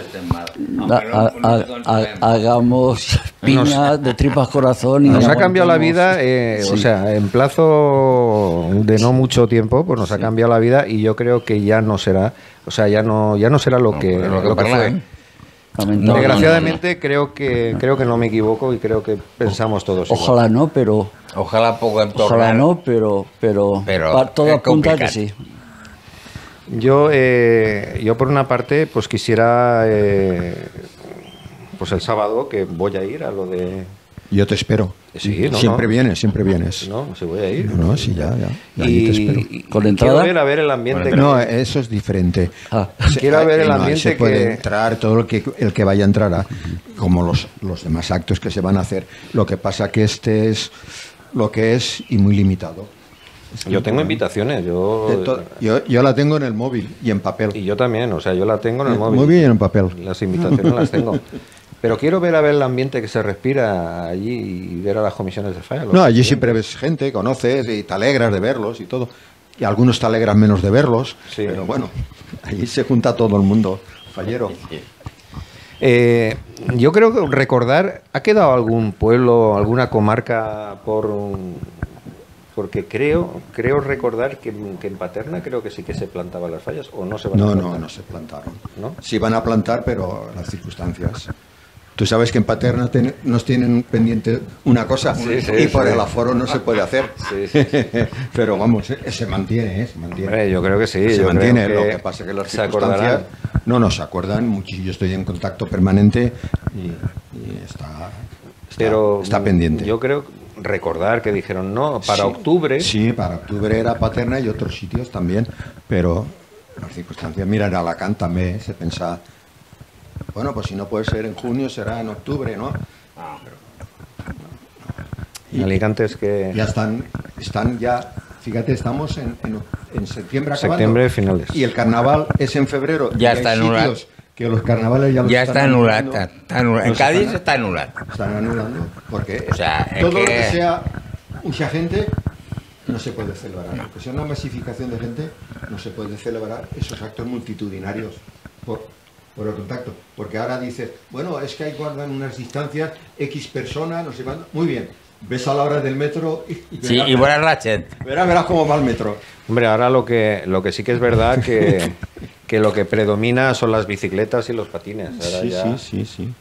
hagamos piña de tripas corazón. Y Nos ha cambiado la aguantemos. vida, o sea, en plazo de no mucho tiempo, pues nos ha cambiado la vida y yo creo que ya no será, o sea, ya no será lo que fue. Lamentable. Desgraciadamente creo que no me equivoco y creo que pensamos todos igual. Ojalá no, pero Ojalá poco en ojalá no, pero todo es apunta a que complicado. sí. Yo por una parte pues quisiera pues el sábado que voy a ir a lo de Yo te espero. Sí, no, siempre no. vienes, siempre vienes. no, si voy a ir. No, sí, ya ahí te espero. ¿Con quiero entrada? ver a ver el ambiente No, eso es diferente. Ah. Quiero ver el No, ahí ambiente se puede que- entrar, todo el que vaya a entrar, como los demás actos que se van a hacer. Lo que pasa que este es lo que es y muy limitado. yo tengo invitaciones, Yo la tengo en el móvil y en papel. y yo también, o sea, yo la tengo en el móvil. Muy bien en papel. Las invitaciones las tengo. Pero quiero ver a ver el ambiente que se respira allí y ver a las comisiones de falla. No, allí siempre ves gente, conoces y te alegras de verlos y todo. Y algunos te alegran menos de verlos. Sí. Pero bueno, allí se junta todo el mundo fallero. Yo creo que recordar, ¿ha quedado algún pueblo, alguna comarca porque creo recordar que en Paterna creo que sí que se plantaban las fallas o no se van a No, plantar? no se plantaron. ¿No? Sí van a plantar, pero las circunstancias. Tú sabes que en Paterna nos tienen pendiente una cosa Sí, sí, y por sí. el aforo no se puede hacer. Sí, sí, Pero vamos, se mantiene, se mantiene. Hombre, yo creo que sí. Se yo mantiene, creo lo que pasa que las se acordarán. circunstancias no se acuerdan mucho. Yo estoy en contacto permanente y está pendiente. Yo creo recordar que dijeron no, para octubre. Sí, para octubre era Paterna y otros sitios también, pero las circunstancias, mira, en Alacant también se pensa, bueno, pues si no puede ser en junio será en octubre, ¿no? En Alicante es que... Ya están ya, fíjate, estamos en septiembre acabando. Septiembre, finales. Y el carnaval es en febrero. Ya y está hay anulado. sitios que los carnavales ya los Ya están está anulado. anulando. Está anulado. En Los Cádiz están- está anulado. Están anulando. Porque O sea, es todo lo que que- sea mucha gente no se puede celebrar. Porque si es una masificación de gente, no se puede celebrar esos actos multitudinarios por el contacto. Porque ahora dices, bueno, es que hay guardan unas distancias, X personas, no sé cuánto. Muy bien, ves a la hora del metro y Sí, y buenas la gente. verás cómo va el metro. Hombre, ahora lo que sí que es verdad que lo que predomina son las bicicletas y los patines. Ahora ya- sí.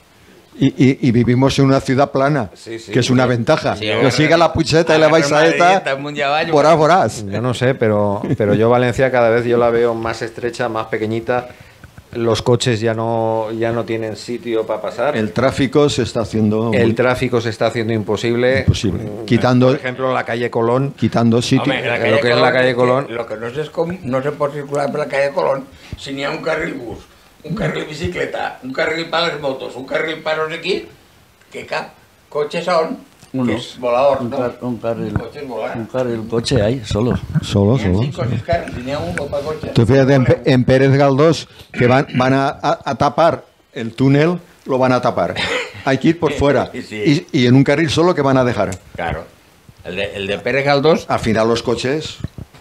Y vivimos en una ciudad plana, Sí, sí, que es una sí. ventaja. Sí, Yo siga la pucheta y la vais a Madrid, esta, está muy abajo. vorás. Yo no sé, pero yo Valencia cada vez yo la veo más estrecha, más pequeñita. Los coches ya no tienen sitio para pasar. El tráfico se está haciendo El muy- tráfico se está haciendo imposible. Imposible. Mm, Quitando- por ejemplo, la calle Colón. quitando sitio. Hombre, lo que es la calle Colón. Lo que no no se puede circular por la calle Colón si ni ha un carril bus, un carril bicicleta, un carril para las motos, un carril para no sé qué, que cap coches son, Uno. que es volador, Un, ¿no? un carril. Coches volar. Un carril, coche hay, solo. Solo. Ni han cinco, seis carriles, ni ha uno para coches. Tú fíjate en Pérez Galdós que van a tapar el túnel, lo van a tapar. Hay que ir por fuera. Sí. Y en un carril solo que van a dejar. Claro. El de Pérez Galdós, Al final los coches,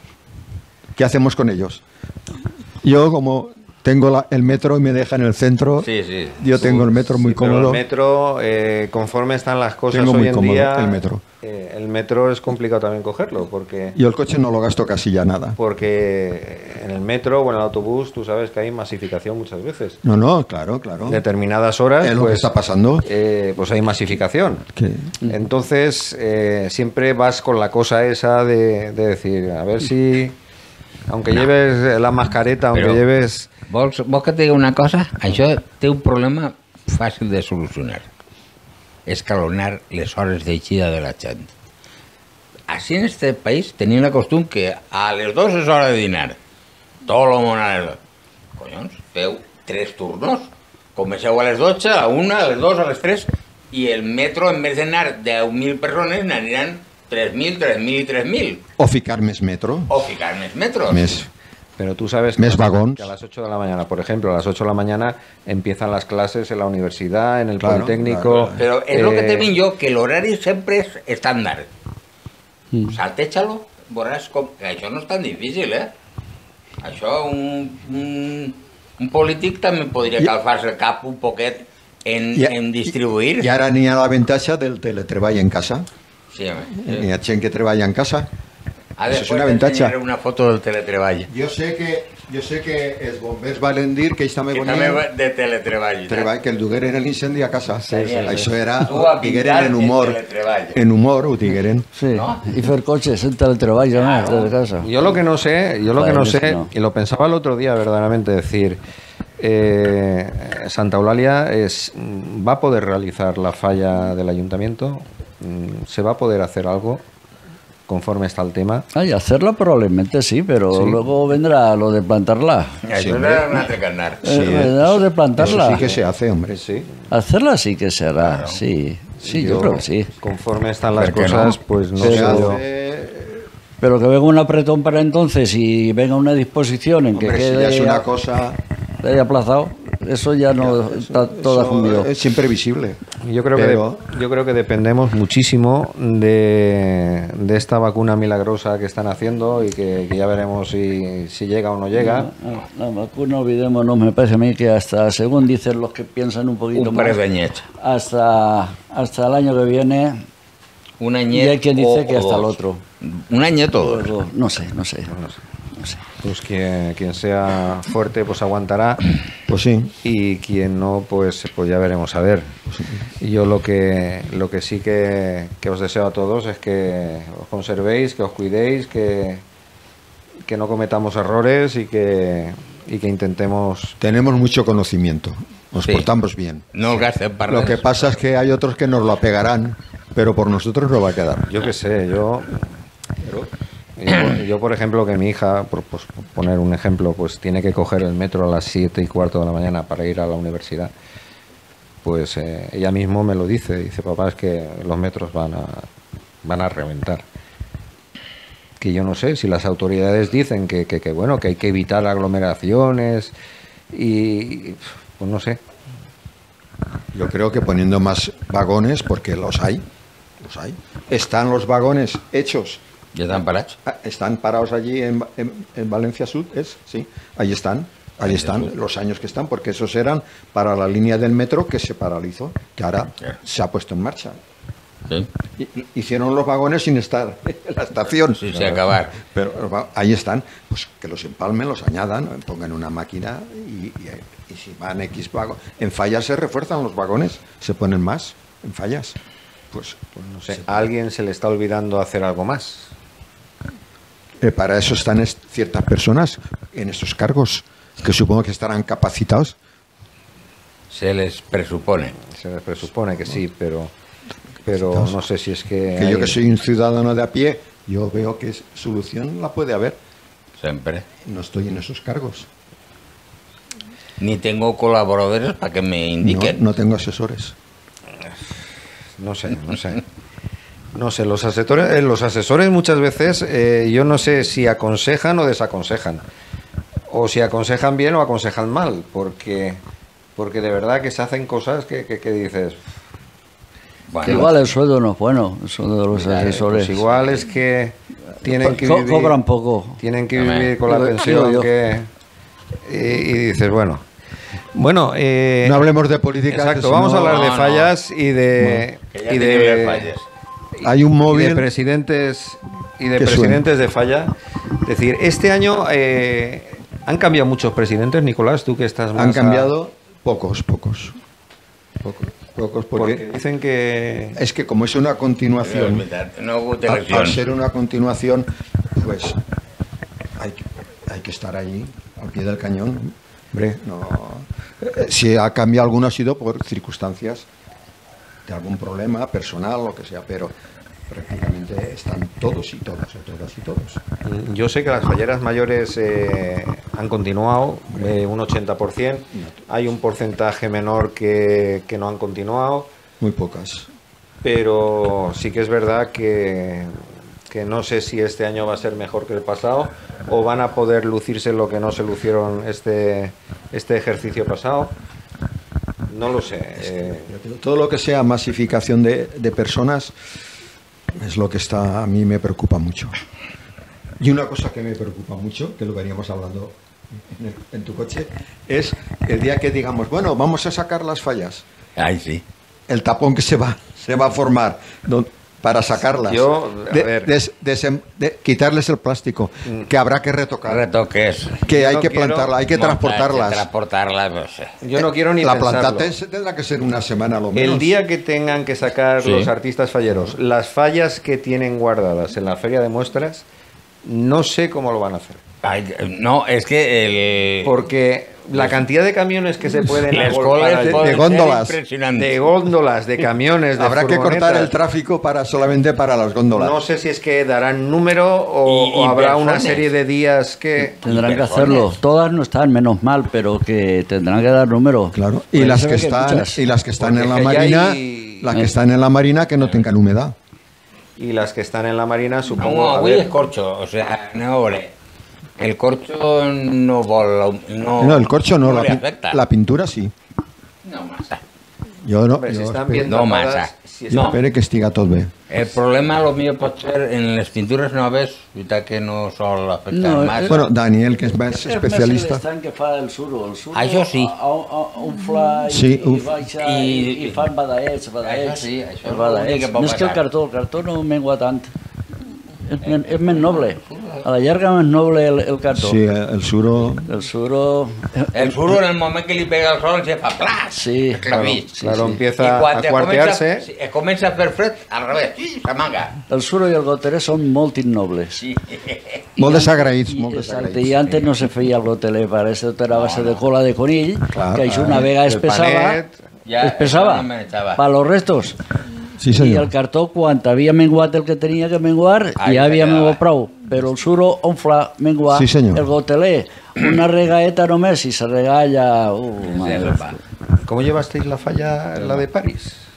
¿qué hacemos con ellos? Yo como tengo el metro y me deja en el centro, sí, sí. yo tengo el metro muy Sí, pero cómodo. el metro, conforme están las cosas Tengo hoy muy en cómodo día, el metro. El metro es complicado también cogerlo, porque Yo el coche no lo gasto casi ya nada. en el metro o en el autobús tú sabes que hay masificación muchas veces. No, claro. Determinadas horas, Es lo que pues, está pasando. pues hay masificación. Que- Entonces, siempre vas con la cosa esa de decir, a ver si, aunque lleves la mascareta, aunque Pero- lleves... Vols que te diga una cosa? Això té un problema fàcil de solucionar. Escalonar les hores d'eixida de la gent. Així en este país tenim la costum que a les 2 és hora de dinar. Tot el món a les 2. Collons, feu 3 turnos. Comenceu a les 12, a la 1, a les 2, a les 3, i el metro, en vez d'anar 10.000 persones, n'aniran 3.000, 3.000 i 3.000. O ficar més metro, O ficar més metros. més. Pero tú sabes Més vagons. que a las 8 de la mañana, por ejemplo, a las 8 de la mañana empiezan las clases en la universidad, en el Claro, Politécnico. claro, Però és el que te eh, dic jo, que l'horari sempre és estàndard. Salteja-lo, veuràs com... Que això no és tan difícil, eh? Això un polític també podria calfar-se el cap un poquet en distribuir. I ara n'hi ha l'avantatge del teletreball en casa. Sí, home. N'hi ha gent que treballa en casa. Ara Això és un després avantatge. t'ensenyaré una foto del teletreball. Jo sé que els bombers valen dir que ells també Que volien també va de teletreball. treball, que el dugueren l'incendi a casa. sí. Això era, Tu a ho digueren pintar en en humor. teletreball. En humor ho digueren. Sí, ¿No? y hacer coches en teletreball ya Claro. desde casa. Yo lo que no sé, Joder, no. y lo pensaba el otro día verdaderamente, decir, Santa Eulalia va a poder realizar la falla del ayuntamiento, se va a poder hacer algo conforme está el tema. Ay, hacerla probablemente sí, pero Sí. luego vendrá lo de plantarla. Això era un altre cantar. Vendrá lo de plantarla. Eso sí que se hace, hombre. Sí. Hacerla sí que será, sí. Sí, yo creo que sí. Conforme están las ¿Por qué cosas, no? pues no Se sé yo. hace, Pero que venga un apretón para entonces y venga una disposición en que hombre, si ya quede es una cosa... haya aplazado, eso ya no está todo eso asumido. es imprevisible. Yo creo, Pero- yo creo que dependemos muchísimo de esta vacuna milagrosa que están haciendo y que ya veremos si llega o no llega. La vacuna, olvidémonos, me parece a mí que hasta, según dicen los que piensan un poquito Un más, parell d'anyets. hasta el año que viene, Un y anyet hay quien dice que o hasta el dos. otro. Un anyet o dos. Luego, no sé. Pues quien sea fuerte pues aguantará Pues sí. y quien no pues ya veremos a ver. Y yo lo que sí que os deseo a todos es que os conservéis, que os cuidéis, que no cometamos errores y que intentemos. Tenemos mucho conocimiento. Nos Sí. portamos bien. No el gastem per Lo res. que pasa es que hay otros que nos lo apegarán, pero por nosotros no va a quedar. Yo qué sé, yo, por ejemplo, que mi hija, por poner un ejemplo, pues tiene que coger el metro a las 7:15 de la mañana para ir a la universidad. Pues ella mismo me lo dice, papá, es que los metros van van a reventar. Que yo no sé si las autoridades dicen que bueno, que hay que evitar aglomeraciones y pues no sé. Yo creo que poniendo más vagones, porque los hay. Están los vagones hechos. ¿Ya están parados? Están parados allí en Valencia Sud, sí, ahí están. Ahí están los años que están, porque esos eran para la línea del metro que se paralizó, que ahora se ha puesto en marcha. Sí. Hicieron los vagones sin estar en la estación. Sí, se acabar. Pero ahí están, pues que los empalmen, los añadan, pongan una máquina y si van X vagones. En Fallas se refuerzan los vagones, se ponen más en Fallas. Pues no sé, a alguien se le está olvidando hacer algo más. Para eso están ciertas personas en estos cargos, que supongo que estarán capacitados. Se les presupone. Se les presupone que sí, pero no sé si es que yo que soy un ciudadano de a pie, yo veo que solución la puede haber. Siempre. No estoy en esos cargos. Ni tengo colaboradores para que me indiquen. No tengo asesores. No sé. No sé, los asesores muchas veces yo no sé si aconsejan o desaconsejan. O si aconsejan bien o aconsejan mal, porque de verdad que se hacen cosas que dices... Bueno, que igual el sueldo no es bueno, el sueldo de los asesores. Pues igual es que tienen que vivir... Cobran poco. Tienen que vivir con la pensión y dices, bueno... Bueno, no hablemos de política. Exacto, vamos a hablar de Fallas y de... Hay un móvil... Y de presidentes de Falla. Es decir, este año... ¿Han cambiado muchos presidentes, Nicolás? Tú que estás más... Han cambiado pocos, porque dicen que... Es que como es una continuación, al ser una continuación, pues hay que estar allí, al pie del cañón. Hombre, no... Si ha cambiado alguno ha sido por circunstancias de algún problema personal, lo que sea, pero... prácticamente están todos y todas. Yo sé que las falleras mayores han continuado un 80%. Hay un porcentaje menor que no han continuado. Muy pocas. Pero sí que es verdad que no sé si este año va a ser mejor que el pasado o van a poder lucirse lo que no se lucieron este ejercicio pasado. No lo sé. Todo lo que sea masificación de personas... es lo que a mí me preocupa mucho. Y una cosa que me preocupa mucho, que lo veníamos hablando en tu coche, es el día que digamos, bueno, vamos a sacar las fallas. Ay, sí. El tapón que se va a formar para sacarlas. Quitarles el plástico, que habrá que retocar. Retoques. Que hay que plantarlas, hay que transportarlas. No sé. Yo no quiero ni la pensarlo. planta tendrá que ser una semana lo menos. El día que tengan que sacar los artistas falleros las fallas que tienen guardadas en la feria de muestras, no sé cómo lo van a hacer. Ay, no, es que porque la cantidad de camiones que se pueden de góndolas, de camiones, de habrá que cortar el tráfico solamente para las góndolas. No sé si es que darán número o habrá una serie de días que tendrán que hacerlo. Todas no están, menos mal, pero que tendrán que dar número. Claro. Y las que están en la marina, que están en la marina que no tengan humedad. Y las que están en la marina, supongo. Es corcho, o sea, no. El corcho no, el corcho no, la pintura sí. No massa. Jo no, Hombre, si jo estan espero, bien no tapades, massa. si jo espero que estiga tot bé. El problema lo mío pot ser en les pintures noves, veritat que no sol afectar No, massa. Bueno, Daniel, que és més especialista. És més l'estant que fa el suro. El suro Això sí. Un fla Sí, i baixa i fan badaets. Això sí, això és badaets. l'únic que pot Més que passar. el cartó no mengua tant. És més noble. A la llarga més noble el cartó. Sí, el suro... El suro... El suro en el moment que li pega el sol se fa plas. Sí, claro, empieza a cuartearse. Comença a fer fred, al revés, s'amaga. El suro i el goteler són molt innobles. Sí. Molt desagraïts, molt Exacte, desagraïts. i antes no se feia el goteler, para eso era a base de cola de conill, Clar, que això una vegada es pesava, para los restos. Sí, I senyor. el cartó, quan havia menguat el que tenia que menguar, ja havia menguat prou. Però el suro omfla menguar. Sí, senyor. El goteler, una regaeta només, i se regalla... ¿Cómo llevasteis la falla, la de París?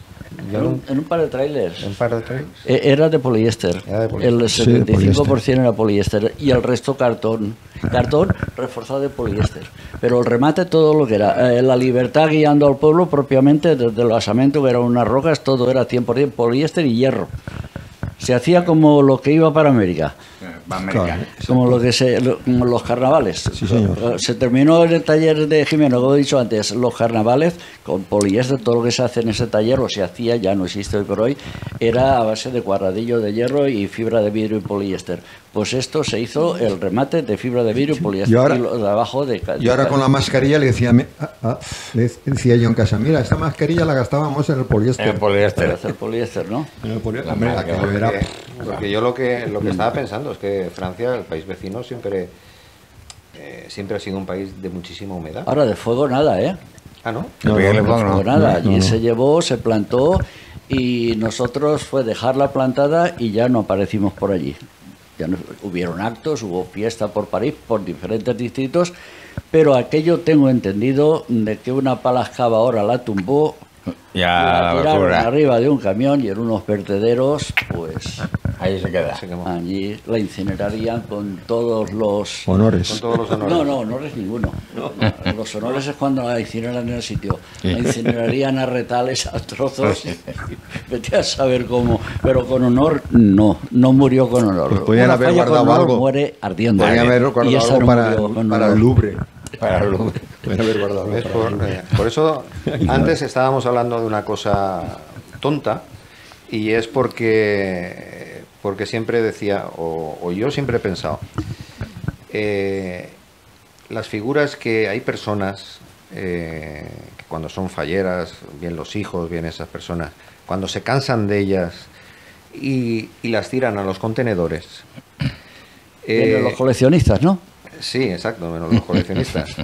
En un par de trailers. un par de trailers. Era de poliéster. Era de poliéster. El Sí, 75% era poliéster y el resto cartón. Cartón reforzado de poliéster. Pero el remate, todo lo que era. La libertad guiando al pueblo propiamente desde el basamento, que eran unas rocas, todo era 100% poliéster y hierro. Se hacía como lo que iba para América. Americano. Como como los carnavales. Sí, señor. Se terminó en el taller de Jimeno, como he dicho antes, los carnavales con poliéster, todo lo que se hace en ese taller, o se hacía, ya no existe hoy por hoy, era a base de cuadradillo de hierro y fibra de vidrio y poliéster. Pues esto se hizo el remate de fibra de vidrio y poliéster. Y ahora- lo de abajo de Y ahora con la mascarilla le decía, le decía yo en casa, mira, esta mascarilla la gastábamos en el poliéster. En poliéster. para hacer poliéster, ¿no? En el poliéster. La Hombre, marca, aquello era- Porque yo lo que estaba pensando es que Francia, el país vecino, siempre ha sido un país de muchísima humedad. Ahora de fuego nada, ¿eh? Ah, ¿no? No, Porque no, le no, pongo, Pues ¿no? nada, no, allí no. se llevó, se plantó y nosotros fue dejarla plantada y ya no aparecimos por allí. Ya no, hubieron actos, hubo fiesta por París, por diferentes distritos, pero aquello tengo entendido de que una pala excavadora la tumbó, Ya la la tiraron basura. arriba de un camión y en unos vertederos, pues Ahí se queda. Se quemó. allí la incinerarían con todos los... Con honores. todos los honores. No, honores ninguno. Los honores es cuando la incineran en el sitio. La incinerarían a retales, a trozos. Vete a saber cómo. Pero con honor, no murió con honor. Pues podían Una haber falla con guardado honor algo. muere ardiendo. Podrían haber Y guardado esa algo no para, murió con para honor. el Louvre. Para el Louvre. Podrían haber guardado algo ¿Ves? para el Louvre. Por eso antes estábamos hablando de una cosa tonta y es porque siempre decía, o yo siempre he pensado, las figuras que hay personas que cuando son falleras, bien los hijos, bien esas personas, cuando se cansan de ellas y las tiran a los contenedores. Vienen los coleccionistas, ¿no? Sí, exacto, menos los coleccionistas.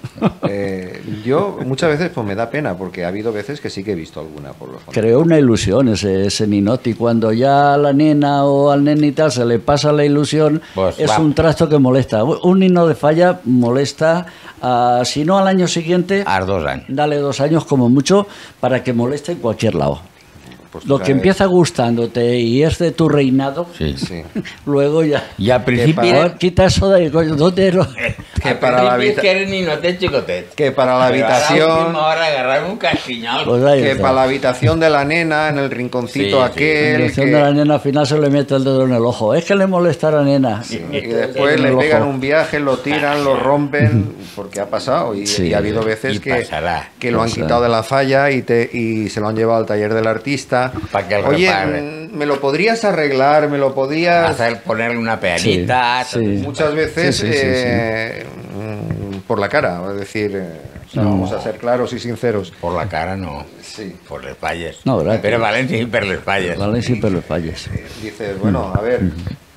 Yo muchas veces pues me da pena porque ha habido veces que sí que he visto alguna por los Creó una ilusión ese Ninotti. Cuando ya a la nena o al nenita se le pasa la ilusión, Pues es va. un trasto que molesta. Un nino de falla molesta, si no al año siguiente, A 2 años. dale 2 años como mucho para que moleste en cualquier lado. Pues, Lo que empieza gustándote y es de tu reinado, Sí. Sí. luego ya... Y al principio... Ahora, quita eso de... ¿Dónde lo- Que para la habitación... habita- que ni noté chicotet. que para la Pero a la habitación, última hora agarraron un castiñal. Pues ahí que está. para la habitación de la nena, en el rinconcito Sí, sí. La aquel, dirección que- de la nena al final se le mete el dedo en el ojo. Es que le molesta a la nena. y después le pegan un viaje, lo tiran, lo rompen, porque ha pasado y, Sí. y ha habido veces Y que pasará. lo han Pasará. quitado de la falla y se lo han llevado al taller del artista. Pa' que lo Oye, repare. ¿me lo podrías arreglar? ¿Me lo podías...? Hacer, ponerle una peanita. Sí, sí. Muchas veces Sí, sí, sí, por la cara, es decir, o sea, vamos a ser claros y sinceros. Por la cara no. Sí. Por les falles. No, ¿verdad? Pero Valencia y per les falles. Vale, siempre lo falles. Dices, bueno, a ver,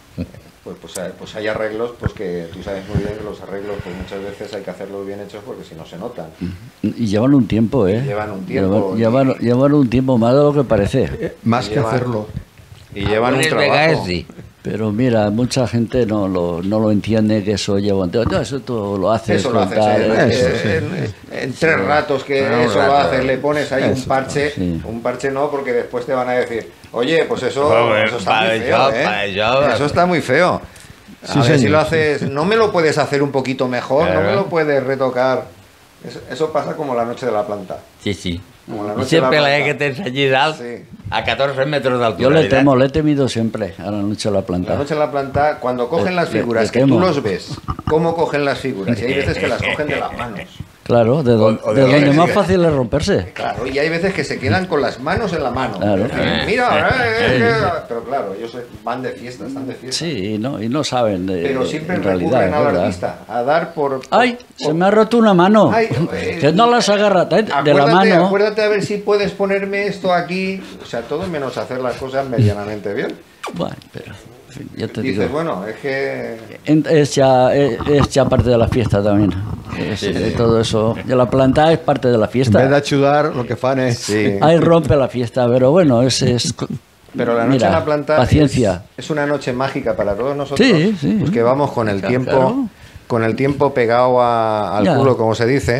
pues hay arreglos, pues que tú sabes muy bien que los arreglos, pues muchas veces hay que hacerlos bien hechos porque si no se notan. Y llevan un tiempo, ¿eh? Llevan un tiempo. Llevan un tiempo más de lo que parece. Más que Llevan- hacerlo. Y llevan un Algunas trabajo. veces sí. Pero mira, mucha gente no lo entiende que eso lleva un tiempo. No, eso tú lo haces Eso lo con haces tal, Eso, en 3 ratos que En un eso lo rato. haces, le pones ahí un Eso, parche, sí. un parche no, porque después te van a decir, oye, pues eso Joder, está para muy eso, feo, ¿eh? para eso. Eso está muy feo. Sí, A ver si señor. lo haces, no me lo puedes hacer un poquito mejor, no me Claro. lo puedes retocar. Eso pasa como la noche de la planta. Sí, sí. Como la Y noche siempre de la la planta. que tens allí dalt, Sí. a 14 metros d'altura. Yo le ¿verdad? temo, le he temido siempre a la noche de la La planta. noche de la planta, cuando cogen las Le figuras, que temo. tú los ves, cómo cogen las figuras, y hay veces que las cogen de las manos. Claro, de, O de donde que- más fácil es romperse. Claro, y hay veces que se quedan con las manos en la mano. Claro. Es decir, mira, pero claro, ellos van de fiesta, están de fiesta. Sí, y no saben de Pero siempre en realidad, recurren es al verdad. artista, a dar por... ¡Ay! Se me ha roto una mano. Ay, Que no las agarra de la Acuérdate, mano. acuérdate a ver si puedes ponerme esto aquí. O sea, todo menos hacer las cosas medianamente bien. Bueno, pero en fin, ya te digo. Dices, bueno, es que... Es ya parte de la fiesta también. Todo eso. De la planta es parte de la En vez de fiesta. ayudar, lo que fan es... Sí. Ahí rompe la fiesta, pero bueno, es Pero la noche mira, en la planta paciencia. es una noche mágica para todos nosotros. Sí, sí. Pues que vamos con el Claro, tiempo, claro. con el tiempo pegado al Ya. culo, como se dice.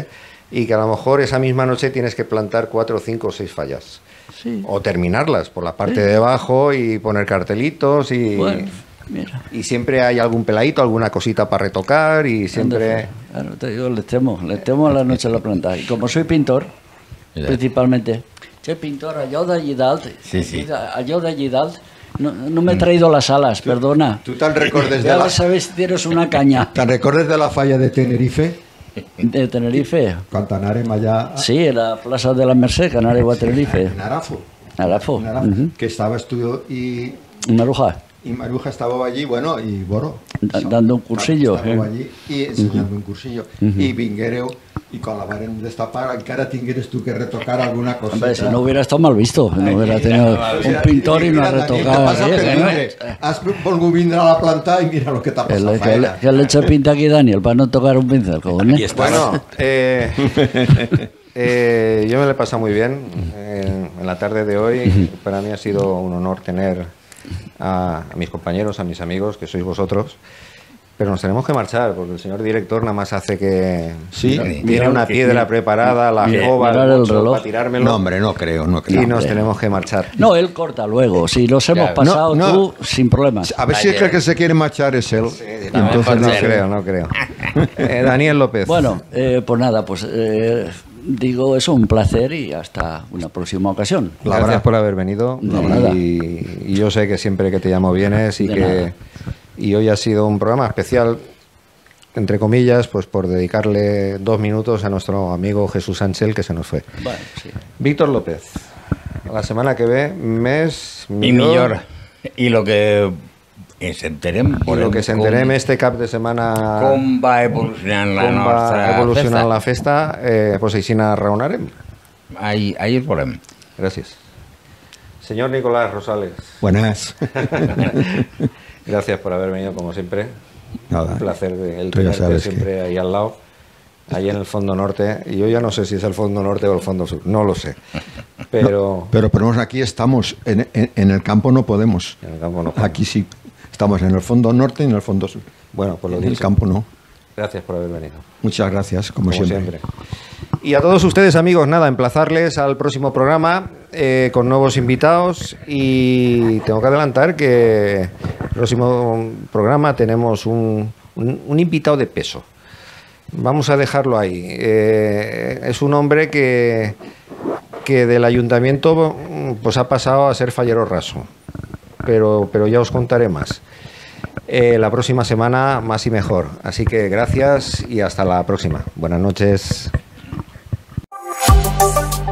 y que a lo mejor esa misma noche tienes que plantar 4, 5 o 6 fallas. Sí. O terminarlas por la parte de abajo y poner cartelitos y... Bueno, mira. Y siempre hay algún peladito, alguna cosita para retocar y siempre... Claro, te digo, les temo a la noche a la planta. Y como soy pintor, principalmente, soy pintor a Yoda y Dalt, Sí. a Yoda y Dalt, no me he traído las alas, perdona. ¿Tú te'n recordes de Ya la, lo sabes, tienes una caña te'n recordes de la falla de Tenerife? de Tenerife. Quan t'anàrem allà Sí, en la plaza de la Merced, Canarias, Tenerife. en Arafo. Arafo. En Arafo, Ujú. que estabas tú y Maruja. Maruja estaba allí, bueno, y Boro. Dando un cursillo. Estava allí i ensenyant un cursillo. I vinguéreu, i quan la varen destapar encara tingueres tu que retocar alguna coseta. Hombre, si no hubiera estado mal visto, no hubiera tenido un pintor y no ha retocado. Has volgut vindre a la planta i mira lo que t'ha passat. faena. ¿Qué le echa pinta aquí, Daniel, para no tocar un pincel, cojones? Bueno, yo me lo he pasado muy bien en la tarde de hoy. Para mí ha sido un honor tener a mis compañeros, a mis amigos, que sois vosotros. Pero nos tenemos que marchar, porque el señor director nada más hace que... Sí. Tiene una piedra preparada, la escoba, mirar el mocho reloj. para tirármelo. No, hombre, no creo. Y nos tenemos que marchar. No, él corta luego. Si los hemos Claro. pasado No, no. tú, sin problemas. A ver si es que el que se quiere marchar es él. Y No, entonces no no sé. creo, no creo. Daniel López. Bueno, pues nada, pues digo, es un placer y hasta una próxima ocasión. Gracias por haber venido. De nada. Y yo sé que siempre que te llamo vienes y De que nada. y hoy ha sido un programa especial, entre comillas, pues por dedicarle 2 minutos a nuestro amigo Jesús Ángel, que se nos fue. Bueno, sí. Víctor López, la setmana que ve, mes I millor. I lo que ens enterem... I el que s'enterem este cap de setmana Com va evolucionant la com nostra va evolucionant festa. la festa, pues així raonarem. Ahí el volem. Gracias. Señor Nicolás Rosales, Buenas. gracias por haber venido como siempre. Nada. Un placer el Tú ya tenerte sabes siempre ahí al lado, ahí en el fondo norte. Y yo ya no sé si es el fondo norte o el fondo sur, no lo sé. Pero Pero ponemos aquí estamos, en el campo no podemos. en el campo no. Aquí sí, estamos en el fondo norte y en el fondo sur. Bueno, pues lo En el dicho. campo no. Gracias por haber venido. Muchas gracias, como, siempre. Y a todos ustedes, amigos, nada, emplazarles al próximo programa con nuevos invitados. Y tengo que adelantar que el próximo programa tenemos un invitado de peso. Vamos a dejarlo ahí. Es un hombre que del ayuntamiento pues ha pasado a ser fallero raso. Pero ya os contaré más. La próxima semana más y mejor. Así que gracias y hasta la próxima. Buenas noches.